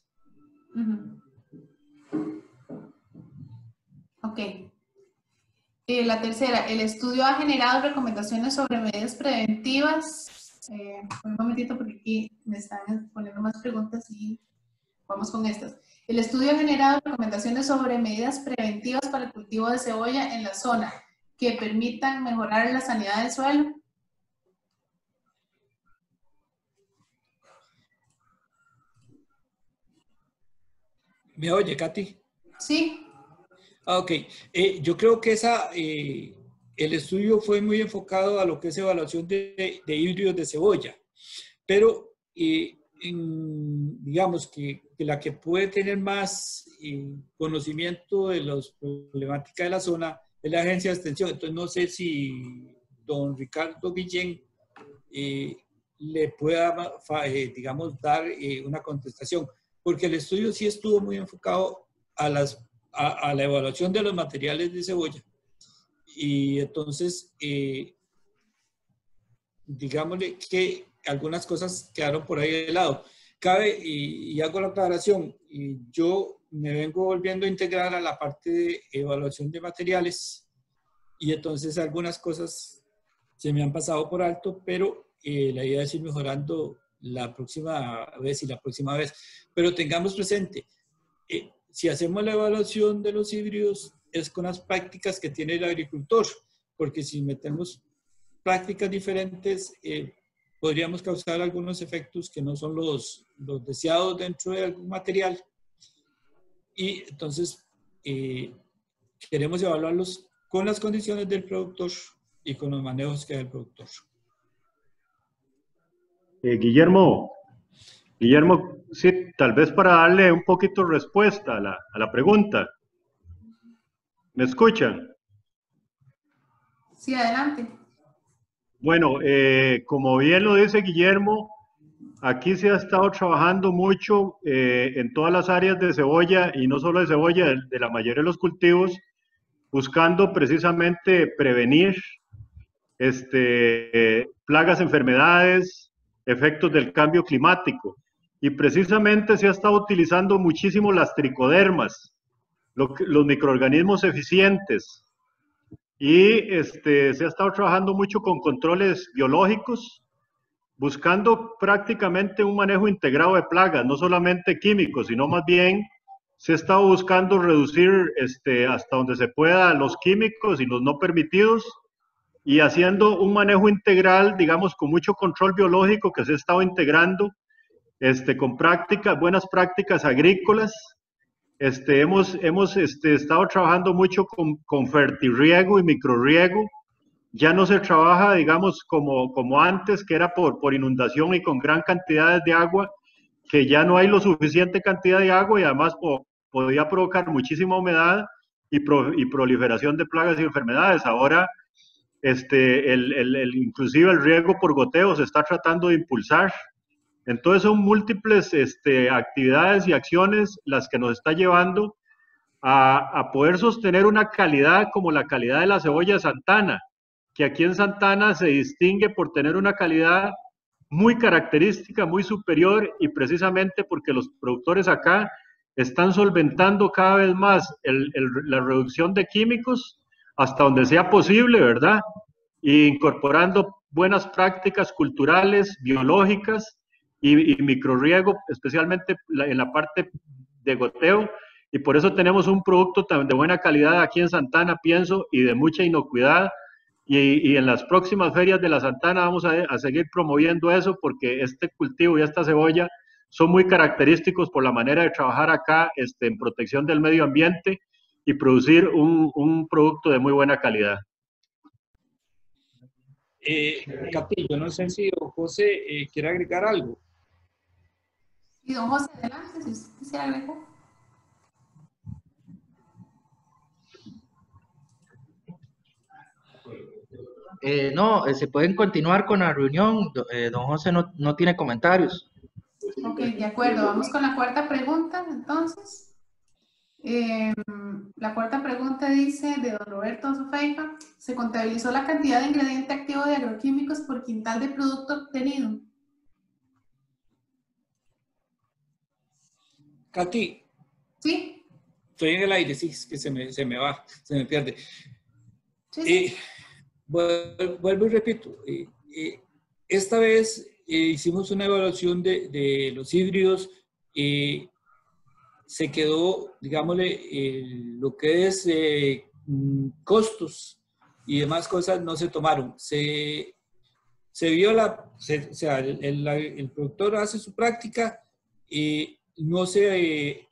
Speaker 1: Ok. La tercera, el estudio ha generado recomendaciones sobre medidas preventivas. Un momentito porque aquí me están poniendo más preguntas y vamos con estas. El estudio ha generado recomendaciones sobre medidas preventivas para el cultivo de cebolla en la zona que permitan mejorar la sanidad del suelo.
Speaker 4: ¿Me oye, Katy?
Speaker 1: Sí.
Speaker 4: Ok. Yo creo que el estudio fue muy enfocado a lo que es evaluación de híbridos de cebolla, pero digamos que la que puede tener más conocimiento de las problemáticas de la zona es la agencia de extensión. Entonces no sé si don Ricardo Guillén le pueda, digamos, dar una contestación, porque el estudio sí estuvo muy enfocado a la evaluación de los materiales de cebolla. Y entonces, digámosle que algunas cosas quedaron por ahí de lado. Cabe, y hago la aclaración, yo me vengo volviendo a integrar a la parte de evaluación de materiales y entonces algunas cosas se me han pasado por alto, pero la idea es ir mejorando la próxima vez y la próxima vez. Pero tengamos presente, si hacemos la evaluación de los híbridos es con las prácticas que tiene el agricultor, porque si metemos prácticas diferentes, podríamos causar algunos efectos que no son los deseados dentro de algún material. Y entonces queremos evaluarlos con las condiciones del productor y con los manejos que da el productor.
Speaker 3: Guillermo, sí, tal vez para darle un poquito respuesta a la pregunta. ¿Me escuchan?
Speaker 1: Sí, adelante.
Speaker 3: Bueno, como bien lo dice Guillermo, aquí se ha estado trabajando mucho en todas las áreas de cebolla y no solo de cebolla, de la mayoría de los cultivos, buscando precisamente prevenir plagas, enfermedades, efectos del cambio climático. Y precisamente se ha estado utilizando muchísimo las tricodermas, los microorganismos eficientes. Y se ha estado trabajando mucho con controles biológicos, buscando prácticamente un manejo integrado de plagas, no solamente químicos, sino más bien se ha estado buscando reducir hasta donde se pueda los químicos y los no permitidos, y haciendo un manejo integral, digamos, con mucho control biológico que se ha estado integrando con buenas prácticas agrícolas. Hemos estado trabajando mucho con fertirriego y microrriego. Ya no se trabaja, digamos, como antes, que era por inundación y con gran cantidad de agua, que ya no hay lo suficiente cantidad de agua y además podía provocar muchísima humedad y proliferación de plagas y enfermedades. Ahora, inclusive el riego por goteo se está tratando de impulsar. Entonces son múltiples actividades y acciones las que nos está llevando a poder sostener una calidad como la calidad de la cebolla de Santana, que aquí en Santana se distingue por tener una calidad muy característica, muy superior, y precisamente porque los productores acá están solventando cada vez más la reducción de químicos hasta donde sea posible, ¿verdad? E incorporando buenas prácticas culturales, biológicas y microrriego, especialmente en la parte de goteo. Y por eso tenemos un producto de buena calidad aquí en Santana, pienso, y de mucha inocuidad. Y en las próximas ferias de la Santana vamos a seguir promoviendo eso, porque este cultivo y esta cebolla son muy característicos por la manera de trabajar acá en protección del medio ambiente y producir un producto de muy buena calidad.
Speaker 4: Katy, yo no sé si don José quiere agregar algo.
Speaker 1: Y don José, adelante, si usted quisiera agregar.
Speaker 5: No, se pueden continuar con la reunión. Don José no tiene comentarios.
Speaker 1: Ok, de acuerdo. Vamos con la cuarta pregunta, entonces. La cuarta pregunta dice, de don Roberto Sofeifa, ¿se contabilizó la cantidad de ingrediente activo de agroquímicos por quintal de producto obtenido?
Speaker 4: Katy,
Speaker 1: ¿Sí?
Speaker 4: estoy en el aire, sí, es que se me va, se me pierde.
Speaker 1: Sí.
Speaker 4: Vuelvo y repito, esta vez hicimos una evaluación de los híbridos, se quedó, digámosle, lo que es costos y demás cosas no se tomaron. Se vio o sea, el productor hace su práctica y no se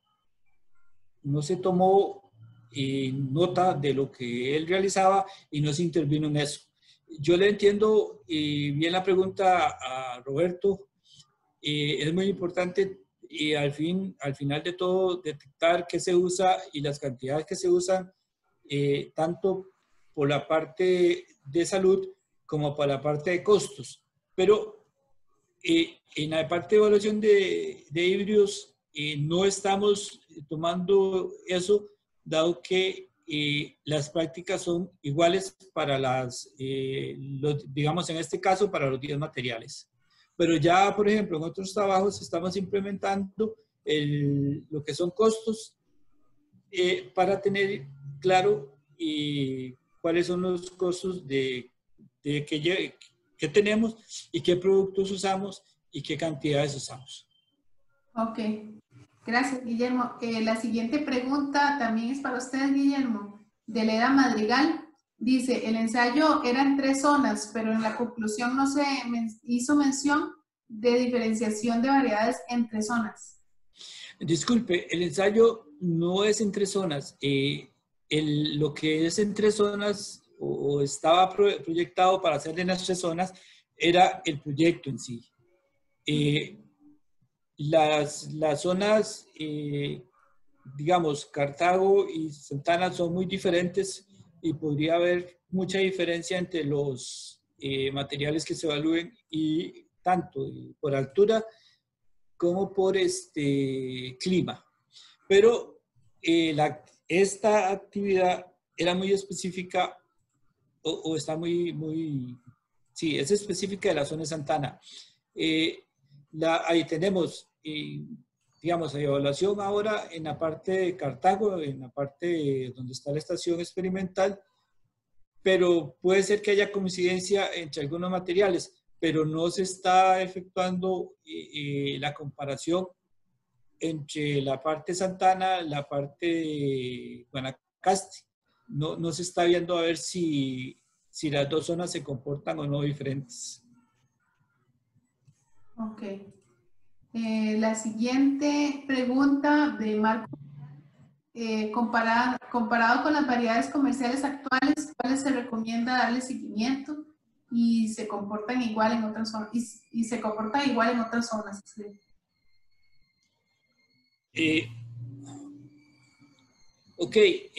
Speaker 4: tomó nota de lo que él realizaba y no se intervino en eso. Yo le entiendo bien la pregunta a Roberto. Es muy importante y al final de todo detectar qué se usa y las cantidades que se usan, tanto por la parte de salud como por la parte de costos. Pero en la parte de evaluación de híbridos no estamos tomando eso, dado que las prácticas son iguales para digamos en este caso, para los 10 materiales. Pero ya, por ejemplo, en otros trabajos estamos implementando lo que son costos para tener claro cuáles son los costos que tenemos y qué productos usamos y qué cantidades usamos.
Speaker 1: Ok, gracias, Guillermo. La siguiente pregunta también es para usted, Guillermo, de Leda Madrigal. Dice, el ensayo era en 3 zonas, pero en la conclusión no se hizo mención de diferenciación de variedades entre zonas.
Speaker 4: Disculpe, el ensayo no es en 3 zonas. Lo que es en 3 zonas o estaba proyectado para hacer en las 3 zonas era el proyecto en sí. Las zonas, digamos, Cartago y Santana son muy diferentes y podría haber mucha diferencia entre los materiales que se evalúen y tanto por altura como por clima. Pero esta actividad era muy específica o está sí, es específica de la zona de Santana. Ahí tenemos, digamos, evaluación ahora en la parte de Cartago, en la parte donde está la estación experimental, pero puede ser que haya coincidencia entre algunos materiales, pero no se está efectuando la comparación entre la parte Santana, la parte de Guanacaste. No se está viendo a ver si las 2 zonas se comportan o no diferentes.
Speaker 1: Ok. La siguiente pregunta de Marco. Comparado con las variedades comerciales actuales, ¿cuáles se recomienda darle seguimiento y se comportan igual en otras zonas? Y se comportan igual en otras zonas. ¿Sí?
Speaker 4: Ok,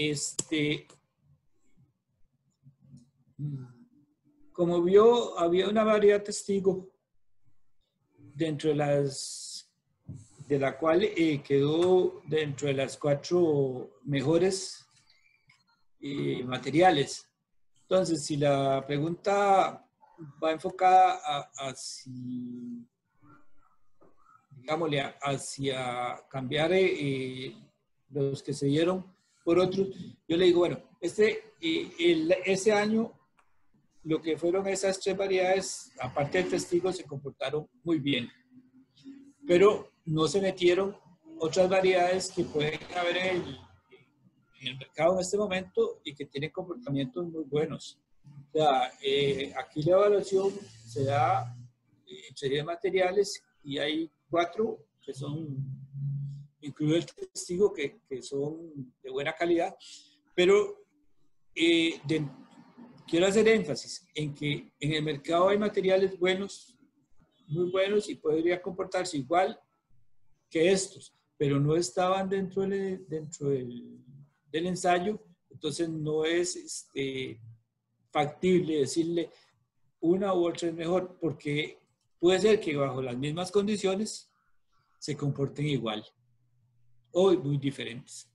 Speaker 4: como vio, había una variedad testigo dentro de la cual quedó dentro de las 4 mejores materiales. Entonces, si la pregunta va enfocada hacia cambiar los que se dieron, por otros. Yo le digo, bueno, ese año lo que fueron esas 3 variedades, aparte del testigo, se comportaron muy bien. Pero no se metieron otras variedades que pueden haber en el mercado en este momento y que tienen comportamientos muy buenos. O sea, aquí la evaluación se da en serie de materiales y hay 4 que son, incluido el testigo, que son de buena calidad, pero quiero hacer énfasis en que en el mercado hay materiales buenos, muy buenos, y podría comportarse igual que estos, pero no estaban dentro del ensayo, entonces no es factible decirle una u otra es mejor, porque puede ser que bajo las mismas condiciones se comporten igual o muy diferentes.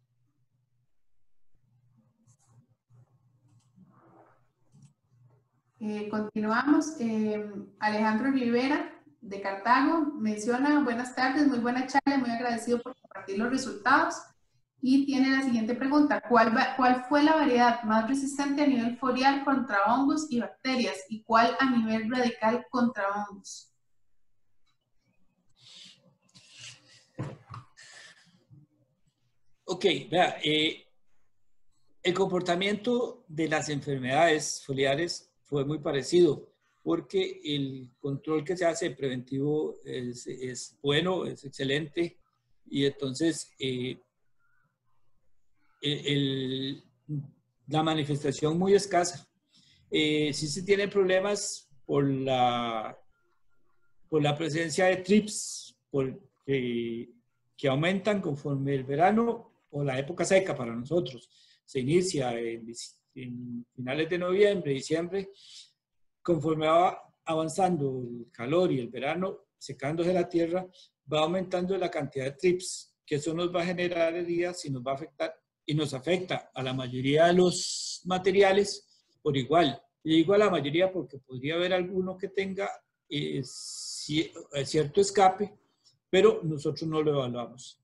Speaker 1: Continuamos. Alejandro Rivera, de Cartago, menciona: buenas tardes, muy buena charla, muy agradecido por compartir los resultados. Y tiene la siguiente pregunta: ¿Cuál fue la variedad más resistente a nivel foliar contra hongos y bacterias? ¿Y cuál a nivel radical contra hongos?
Speaker 4: Ok, vea, el comportamiento de las enfermedades foliares fue muy parecido, porque el control que se hace preventivo es bueno, es excelente, y entonces la manifestación muy escasa. Sí se tienen problemas por la presencia de trips, que aumentan conforme el verano o la época seca para nosotros. Se inicia en finales de noviembre, diciembre. Conforme va avanzando el calor y el verano, secándose la tierra, va aumentando la cantidad de trips, que eso nos va a generar heridas y nos va a afectar, y nos afecta a la mayoría de los materiales por igual. Y digo a la mayoría porque podría haber alguno que tenga cierto escape, pero nosotros no lo evaluamos.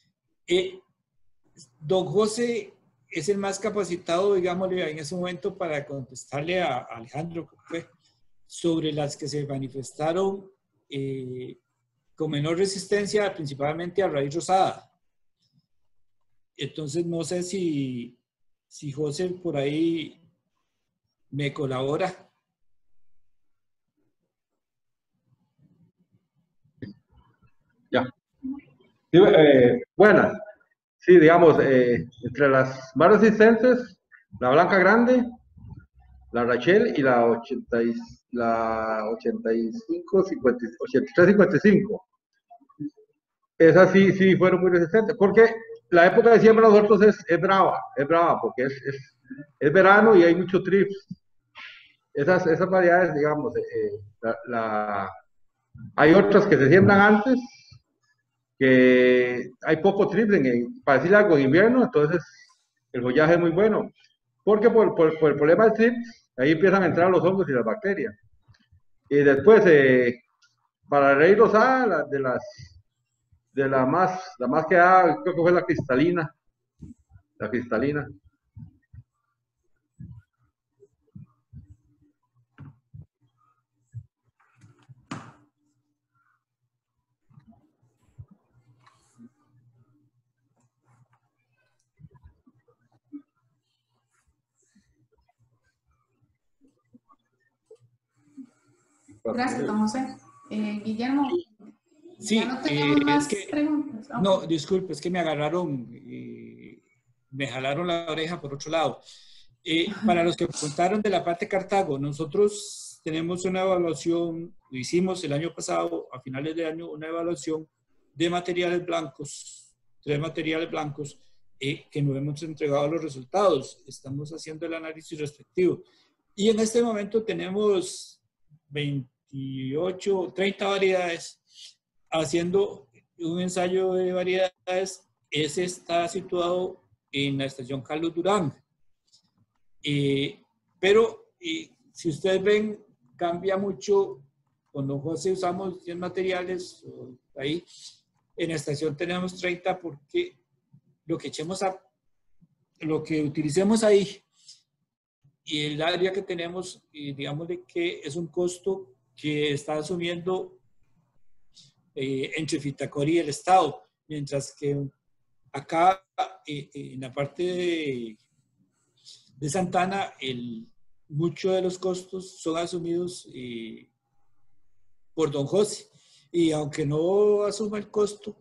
Speaker 4: Don José es el más capacitado, digámosle, en ese momento para contestarle a Alejandro sobre las que se manifestaron con menor resistencia, principalmente a raíz rosada. Entonces, no sé si José por ahí me colabora.
Speaker 6: Ya. Sí, buenas. Sí, digamos, entre las más resistentes, la Blanca Grande, la Rachel y la 83-55. Esas sí fueron muy resistentes, porque la época de siembra de nosotros es brava, porque es verano y hay mucho trips. Esas variedades, digamos, hay otras que se siembran antes, que hay poco trips, para decir algo, en invierno, entonces el follaje es muy bueno, porque por el problema del trips, ahí empiezan a entrar los hongos y las bacterias. Y después, para raíz rosada, la más que da, creo que fue la cristalina. La cristalina.
Speaker 1: Gracias, don José. Guillermo,
Speaker 4: sí,
Speaker 1: ya no tenemos más preguntas. Okay.
Speaker 4: No, disculpe, es que me agarraron, me jalaron la oreja por otro lado. Para los que preguntaron de la parte Cartago, nosotros tenemos una evaluación, lo hicimos el año pasado, a finales de año, una evaluación de materiales blancos, 3 materiales blancos, que no hemos entregado los resultados. Estamos haciendo el análisis respectivo. Y en este momento tenemos 28, 30 variedades haciendo un ensayo de variedades. Ese está situado en la estación Carlos Durán. Pero si ustedes ven, cambia mucho. Cuando José usamos 10 materiales, ahí en la estación tenemos 30, porque lo que echemos lo que utilicemos ahí y el área que tenemos, digámosle que es un costo que está asumiendo entre Fitacor y el Estado, mientras que acá en la parte de Santana, muchos de los costos son asumidos por don José. Y aunque no asuma el costo,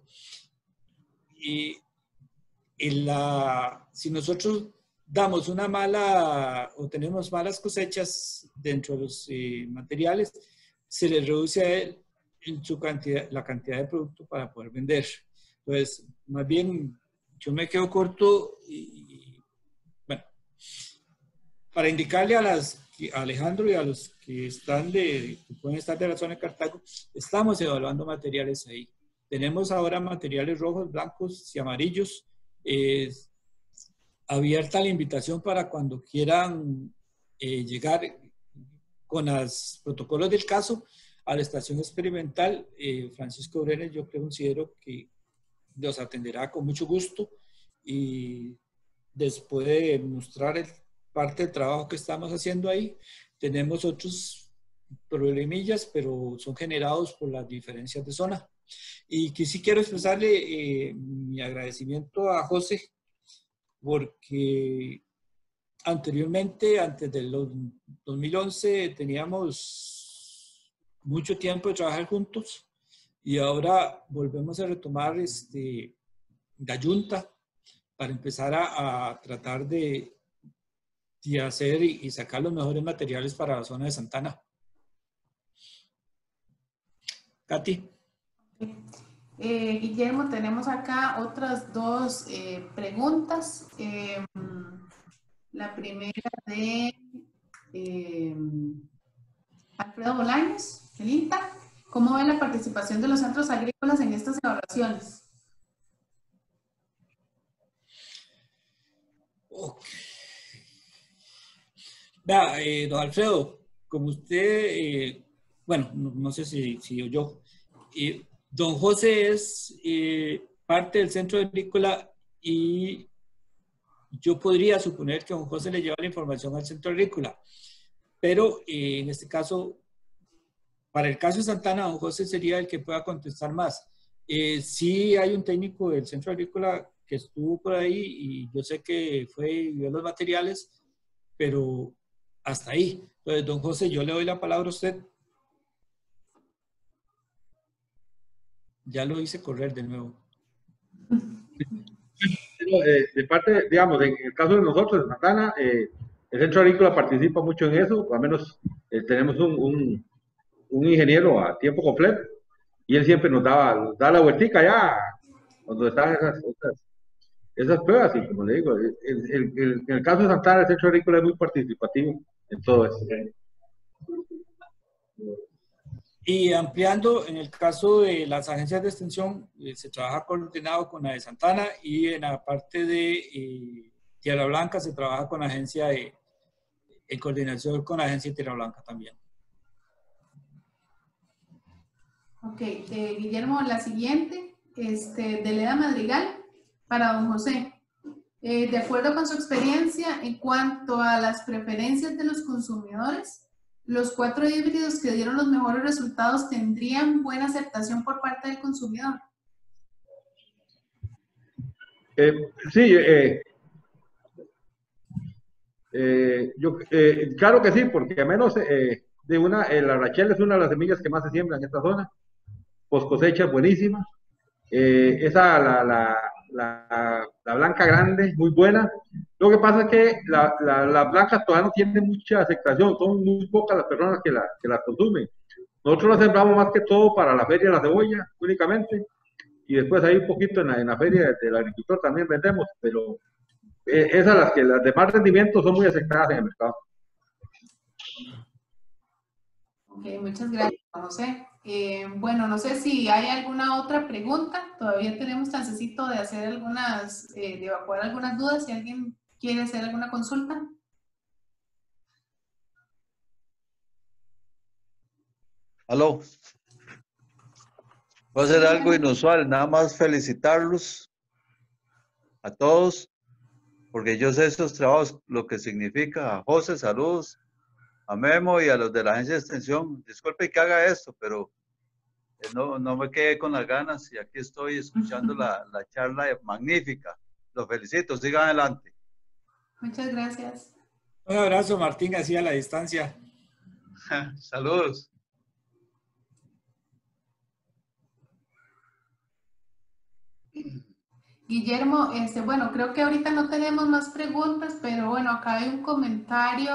Speaker 4: si nosotros damos una mala o tenemos malas cosechas dentro de los materiales, se le reduce a él en la cantidad de producto para poder vender. Entonces, más bien, yo me quedo corto bueno, para indicarle a Alejandro y a los que pueden estar de la zona de Cartago, estamos evaluando materiales ahí. Tenemos ahora materiales rojos, blancos y amarillos. Abierta la invitación para cuando quieran llegar con los protocolos del caso a la estación experimental. Francisco Brenes, yo considero que los atenderá con mucho gusto y después de mostrar parte del trabajo que estamos haciendo ahí, tenemos otros problemillas, pero son generados por las diferencias de zona. Y que sí quiero expresarle mi agradecimiento a José, porque anteriormente, antes del 2011, teníamos mucho tiempo de trabajar juntos y ahora volvemos a retomar la Junta para empezar a tratar de hacer y sacar los mejores materiales para la zona de Santana. Katy.
Speaker 1: Guillermo, tenemos acá otras dos preguntas. La primera de Alfredo Bolaños, del INTA. ¿Cómo ve la participación de los centros agrícolas en estas evaluaciones?
Speaker 4: Don Alfredo, como usted, bueno, no sé si yo, don José es parte del centro agrícola y yo podría suponer que don José le lleva la información al centro agrícola, pero en este caso, para el caso de Santana, don José sería el que pueda contestar más. Sí hay un técnico del centro agrícola que estuvo por ahí y yo sé que fue y vio los materiales, pero hasta ahí. Entonces, don José, yo le doy la palabra a usted. Ya lo hice correr de nuevo.
Speaker 6: De parte, digamos, en el caso de nosotros, en Santana, el centro agrícola participa mucho en eso, o al menos tenemos un ingeniero a tiempo completo, y él siempre nos da la vueltica ya, cuando están esas pruebas, y como le digo, en el caso de Santana, el centro agrícola es muy participativo en todo eso.
Speaker 4: Y ampliando, en el caso de las agencias de extensión, se trabaja coordinado con la de Santana y en la parte de Tierra Blanca se trabaja con la agencia en coordinación con la agencia de Tierra Blanca también.
Speaker 1: Ok, Guillermo, la siguiente, de Leda Madrigal, para don José. De acuerdo con su experiencia, en cuanto a las preferencias de los consumidores, ¿los 4 híbridos que dieron los mejores resultados tendrían buena aceptación por parte del consumidor?
Speaker 6: Sí, claro que sí, porque al menos la Rachel es una de las semillas que más se siembran en esta zona. Post cosecha buenísima. La blanca grande, muy buena. Lo que pasa es que las blancas todavía no tienen mucha aceptación, son muy pocas las personas que las consumen. Nosotros las sembramos más que todo para la feria de la cebolla, únicamente, y después hay un poquito en la feria del agricultor también vendemos, pero las de más rendimiento son muy aceptadas en el mercado.
Speaker 1: Ok, muchas gracias, José. Bueno, no sé si hay alguna otra pregunta. Todavía tenemos chancecito de hacer de evacuar algunas dudas. Si alguien quiere hacer alguna consulta.
Speaker 7: Aló. Voy a hacer algo inusual, nada más felicitarlos a todos porque yo sé esos trabajos, lo que significa. A José, saludos, a Memo y a los de la agencia de extensión. Disculpe que haga esto, pero no me quedé con las ganas y aquí estoy escuchando la charla magnífica. Los felicito, sigan adelante.
Speaker 1: Muchas gracias.
Speaker 4: Un abrazo, Martín, así a la distancia.
Speaker 7: Saludos.
Speaker 1: Guillermo, bueno, creo que ahorita no tenemos más preguntas, pero bueno, acá hay un comentario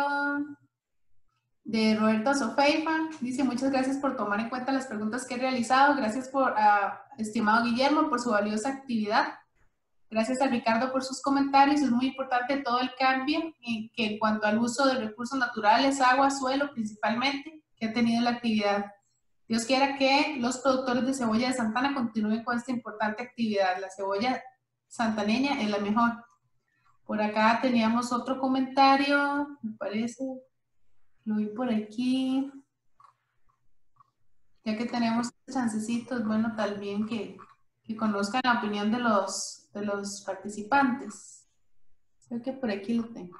Speaker 1: de Roberto Sofeifa. Dice, muchas gracias por tomar en cuenta las preguntas que he realizado. Gracias estimado Guillermo, por su valiosa actividad. Gracias a Ricardo por sus comentarios. Es muy importante todo el cambio en cuanto al uso de recursos naturales, agua, suelo principalmente, que ha tenido la actividad. Dios quiera que los productores de cebolla de Santana continúen con esta importante actividad. La cebolla santaneña es la mejor. Por acá teníamos otro comentario, me parece, lo vi por aquí. Ya que tenemos chancecitos, bueno, también que conozcan la opinión de los participantes. Creo que por aquí lo tengo.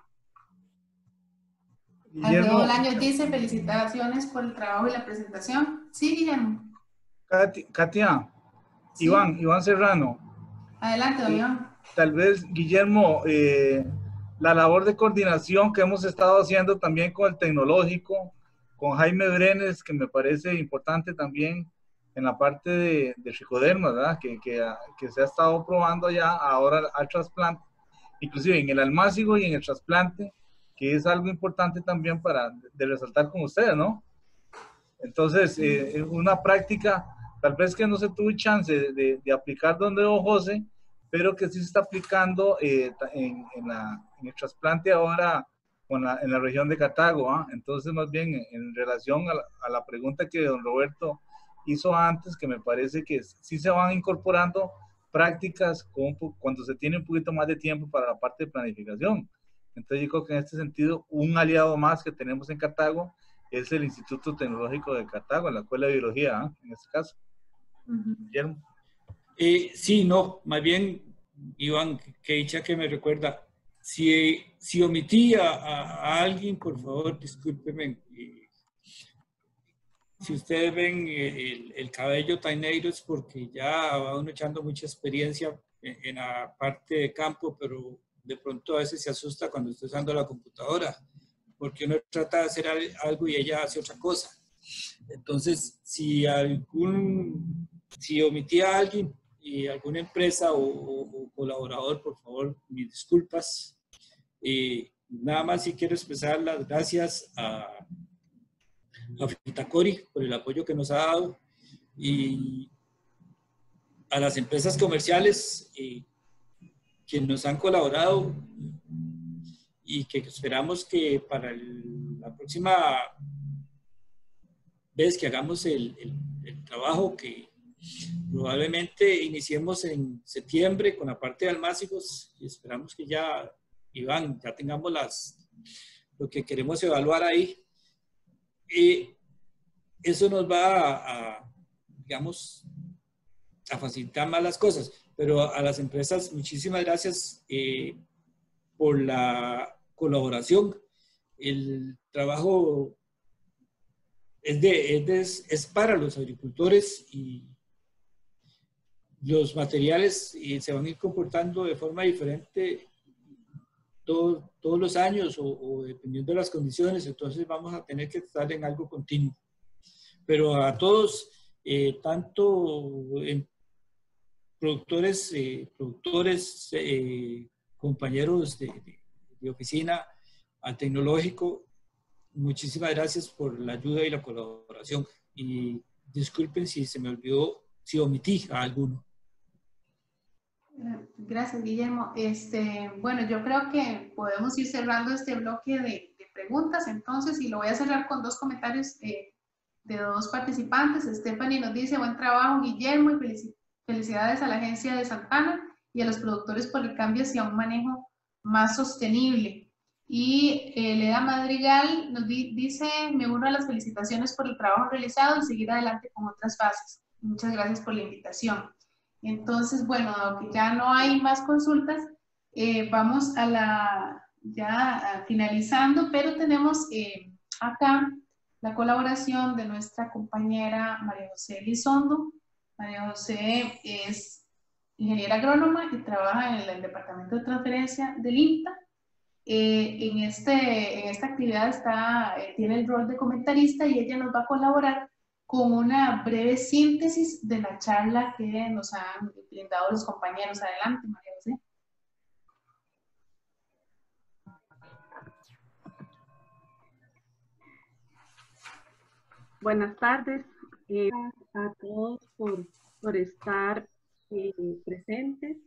Speaker 1: Alfredo Bolaños dice, felicitaciones por el trabajo y la presentación. Sí, Guillermo.
Speaker 2: Katia,
Speaker 1: ¿Sí?
Speaker 2: Iván Serrano.
Speaker 1: Adelante, don Iván.
Speaker 2: Tal vez, Guillermo, la labor de coordinación que hemos estado haciendo también con el tecnológico, con Jaime Brenes, que me parece importante también en la parte de tricoderma, ¿verdad? Que se ha estado probando ya ahora al trasplante, inclusive en el almácigo y en el trasplante, que es algo importante también de resaltar con ustedes, ¿no? Entonces, una práctica, tal vez que no se tuvo chance de aplicar donde don José, pero que sí se está aplicando en el trasplante ahora en la región de Cartago, ¿ah? Entonces, más bien, en relación a la pregunta que don Roberto hizo antes, que me parece que sí se van incorporando prácticas cuando se tiene un poquito más de tiempo para la parte de planificación. Entonces yo creo que en este sentido, un aliado más que tenemos en Cartago es el Instituto Tecnológico de Cartago, en la Escuela de Biología, ¿eh? En este caso. Guillermo.
Speaker 4: Sí, no, más bien, Iván, que dicha que me recuerda. Si omití a alguien, por favor, discúlpeme. Si ustedes ven el cabello tan negro es porque ya va uno echando mucha experiencia en la parte de campo, pero de pronto a veces se asusta cuando está usando la computadora, porque uno trata de hacer algo y ella hace otra cosa. Entonces, si omití a alguien y alguna empresa o colaborador, por favor, mis disculpas. Nada más sí quiero expresar las gracias a Fitacori por el apoyo que nos ha dado y a las empresas comerciales que nos han colaborado y que esperamos que para la próxima vez que hagamos el trabajo, que probablemente iniciemos en septiembre con la parte de almácigos y esperamos que ya, Iván, ya tengamos lo que queremos evaluar ahí. Eso nos va digamos, a facilitar más las cosas, pero a las empresas muchísimas gracias por la colaboración. El trabajo es para los agricultores y los materiales se van a ir comportando de forma diferente todos los años o dependiendo de las condiciones, entonces vamos a tener que estar en algo continuo. Pero a todos, tanto en productores, compañeros de oficina, al tecnológico, muchísimas gracias por la ayuda y la colaboración. Y disculpen si se me olvidó, si omití a alguno.
Speaker 1: Gracias, Guillermo. Bueno, yo creo que podemos ir cerrando este bloque de preguntas, entonces, y lo voy a cerrar con dos comentarios de dos participantes. Stephanie nos dice, buen trabajo, Guillermo, y felicidades a la agencia de Santana y a los productores por el cambio hacia un manejo más sostenible. Y Leda Madrigal nos dice, me uno a las felicitaciones por el trabajo realizado y seguir adelante con otras fases. Muchas gracias por la invitación. Entonces, bueno, aunque ya no hay más consultas, Vamos a ya finalizando, pero tenemos acá la colaboración de nuestra compañera María José Elizondo. María José es ingeniera agrónoma y trabaja en el departamento de transferencia del INTA. En esta actividad tiene el rol de comentarista y ella nos va a colaborar con una breve síntesis de la charla que nos han brindado los compañeros. Adelante, María José.
Speaker 8: Buenas tardes a todos por estar presentes.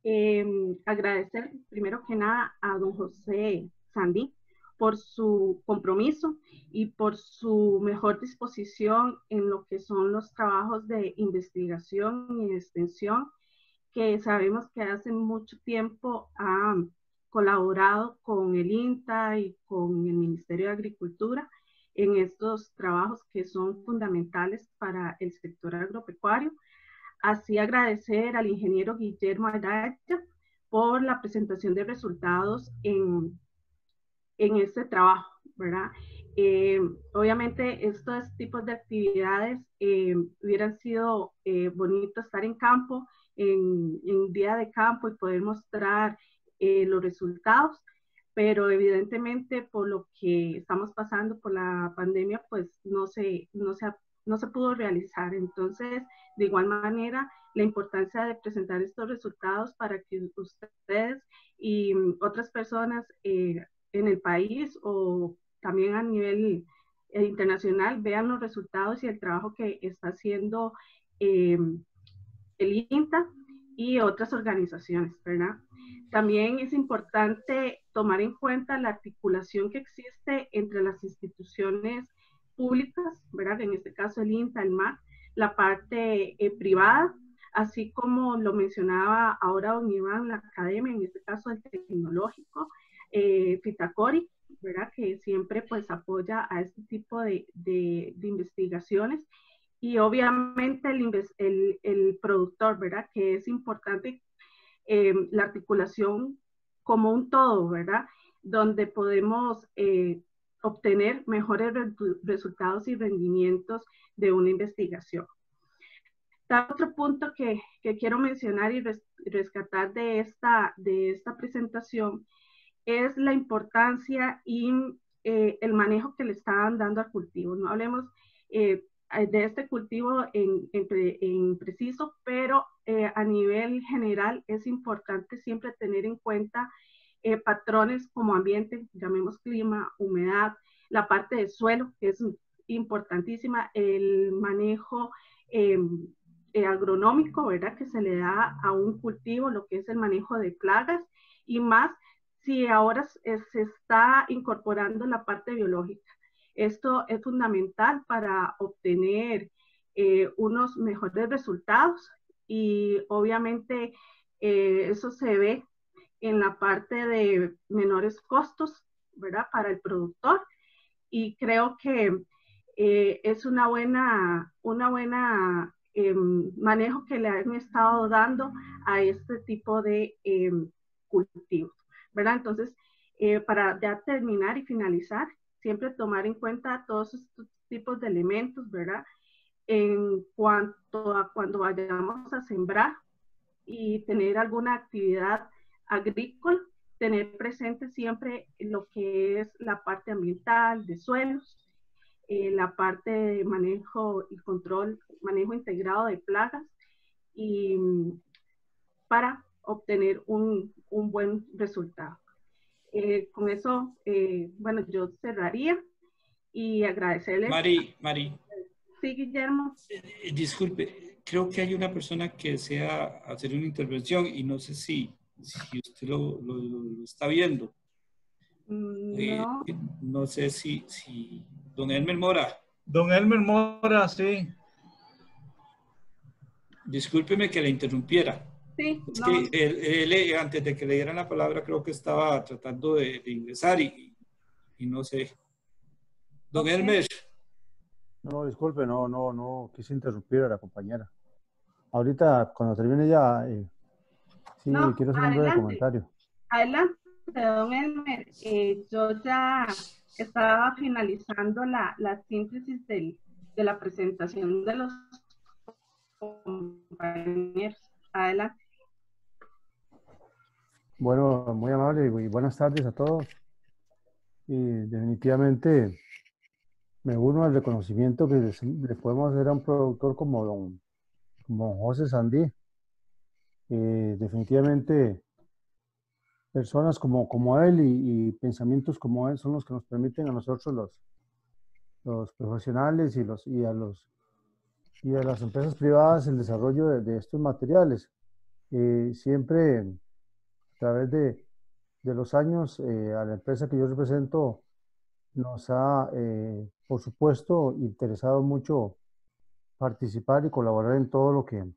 Speaker 8: Agradecer primero que nada a don José Sandí por su compromiso y por su mejor disposición en lo que son los trabajos de investigación y extensión, que sabemos que hace mucho tiempo ha colaborado con el INTA y con el Ministerio de Agricultura en estos trabajos que son fundamentales para el sector agropecuario. Así agradecer al ingeniero Guillermo Araya por la presentación de resultados en este trabajo, ¿verdad? Obviamente estos tipos de actividades hubieran sido bonito estar en campo, en día de campo y poder mostrar los resultados, pero evidentemente por lo que estamos pasando por la pandemia, pues no se pudo realizar. Entonces, de igual manera, la importancia de presentar estos resultados para que ustedes y otras personas en el país o también a nivel internacional vean los resultados y el trabajo que está haciendo el INTA y otras organizaciones, ¿verdad? También es importante tomar en cuenta la articulación que existe entre las instituciones públicas, ¿verdad? En este caso el INTA, el MAC, la parte privada, así como lo mencionaba ahora don Iván, la academia, en este caso el tecnológico, Fitacori, ¿verdad? Que siempre pues apoya a este tipo de investigaciones. Y obviamente el productor, ¿verdad? Que es importante la articulación como un todo, ¿verdad? Donde podemos obtener mejores resultados y rendimientos de una investigación. Otro punto que quiero mencionar y rescatar de esta presentación es la importancia y el manejo que le estaban dando al cultivo. No hablemos de este cultivo en preciso, pero a nivel general es importante siempre tener en cuenta patrones como ambiente, llamemos clima, humedad, la parte de suelo, que es importantísima, el manejo agronómico, ¿verdad? Que se le da a un cultivo, lo que es el manejo de plagas y más si ahora se está incorporando la parte biológica. Esto es fundamental para obtener unos mejores resultados y obviamente eso se ve en la parte de menores costos, ¿verdad? Para el productor y creo que es una buena manejo que le han estado dando a este tipo de cultivos, ¿verdad? Entonces, para ya terminar y finalizar, siempre tomar en cuenta todos estos tipos de elementos, ¿verdad? En cuanto a cuando vayamos a sembrar y tener alguna actividad agrícola, tener presente siempre lo que es la parte ambiental, de suelos, la parte de manejo y control, manejo integrado de plagas y para obtener un buen resultado. Con eso, bueno, yo cerraría y agradecerles.
Speaker 4: Mari.
Speaker 8: Sí, Guillermo.
Speaker 4: Disculpe, creo que hay una persona que desea hacer una intervención y no sé si usted lo está viendo.
Speaker 8: No.
Speaker 4: No sé si don Elmer Mora.
Speaker 2: Don Elmer Mora, sí.
Speaker 4: Discúlpeme que le interrumpiera.
Speaker 8: Sí,
Speaker 4: es
Speaker 8: no.
Speaker 4: que él, antes de que le dieran la palabra, creo que estaba tratando de ingresar y no sé. Don Elmer.
Speaker 9: No, disculpe, no quise interrumpir a la compañera. Ahorita, cuando termine ya, sí, quiero hacer un breve comentario.
Speaker 8: Adelante, don Elmer. Yo ya estaba finalizando la síntesis de la presentación de los compañeros. Adelante.
Speaker 9: Bueno, muy amable y buenas tardes a todos. Y definitivamente me uno al reconocimiento que le podemos hacer a un productor como don José Sandí. Definitivamente personas como él y pensamientos como él son los que nos permiten a nosotros los profesionales y a las empresas privadas el desarrollo de estos materiales. Siempre a través de los años a la empresa que yo represento nos ha, por supuesto, interesado mucho participar y colaborar en todo lo que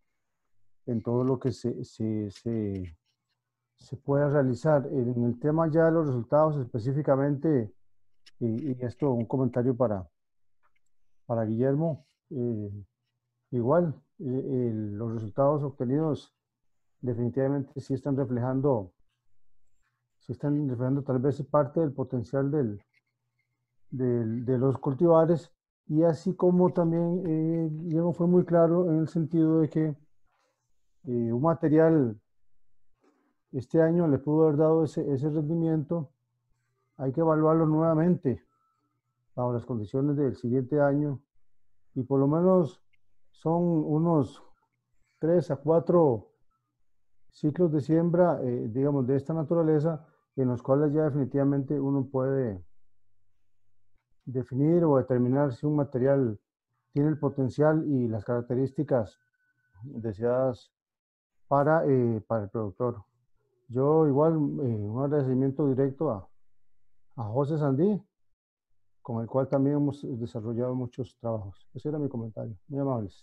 Speaker 9: se pueda realizar. En el tema ya de los resultados específicamente, y esto un comentario para Guillermo, igual, los resultados obtenidos definitivamente sí están reflejando tal vez parte del potencial de los cultivares, y así como también Guillermo fue muy claro en el sentido de que un material este año le pudo haber dado ese rendimiento, hay que evaluarlo nuevamente bajo las condiciones del siguiente año, y por lo menos son unos 3 a 4 ciclos de siembra, digamos, de esta naturaleza, en los cuales ya definitivamente uno puede definir o determinar si un material tiene el potencial y las características deseadas para el productor. Yo igual un agradecimiento directo a José Sandí, con el cual también hemos desarrollado muchos trabajos. Ese era mi comentario. Muy amables.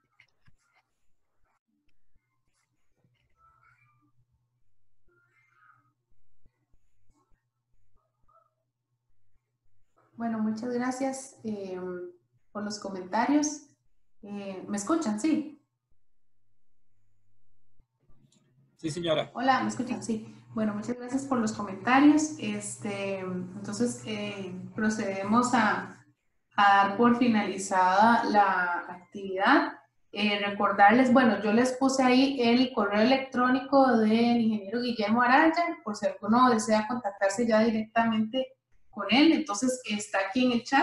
Speaker 1: Bueno, muchas gracias por los comentarios. ¿Me escuchan? Sí.
Speaker 4: Sí, señora.
Speaker 1: Hola, ¿me escuchan? Sí. Bueno, muchas gracias por los comentarios. Entonces, procedemos a dar por finalizada la actividad. Recordarles, bueno, yo les puse ahí el correo electrónico del ingeniero Guillermo Araya, por si alguno desea contactarse ya directamente con él, entonces está aquí en el chat.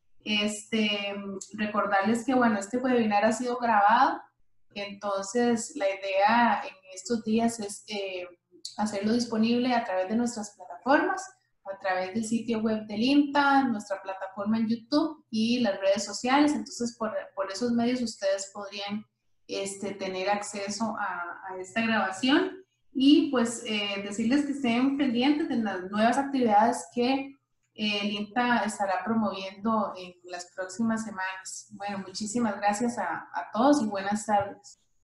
Speaker 1: Recordarles que, bueno, este webinar ha sido grabado, entonces la idea en estos días es hacerlo disponible a través de nuestras plataformas, a través del sitio web del INTA, nuestra plataforma en YouTube y las redes sociales. Entonces por esos medios ustedes podrían tener acceso a esta grabación, y pues decirles que estén pendientes de las nuevas actividades que el INTA estará promoviendo en las próximas semanas. Bueno, muchísimas gracias a todos y buenas tardes.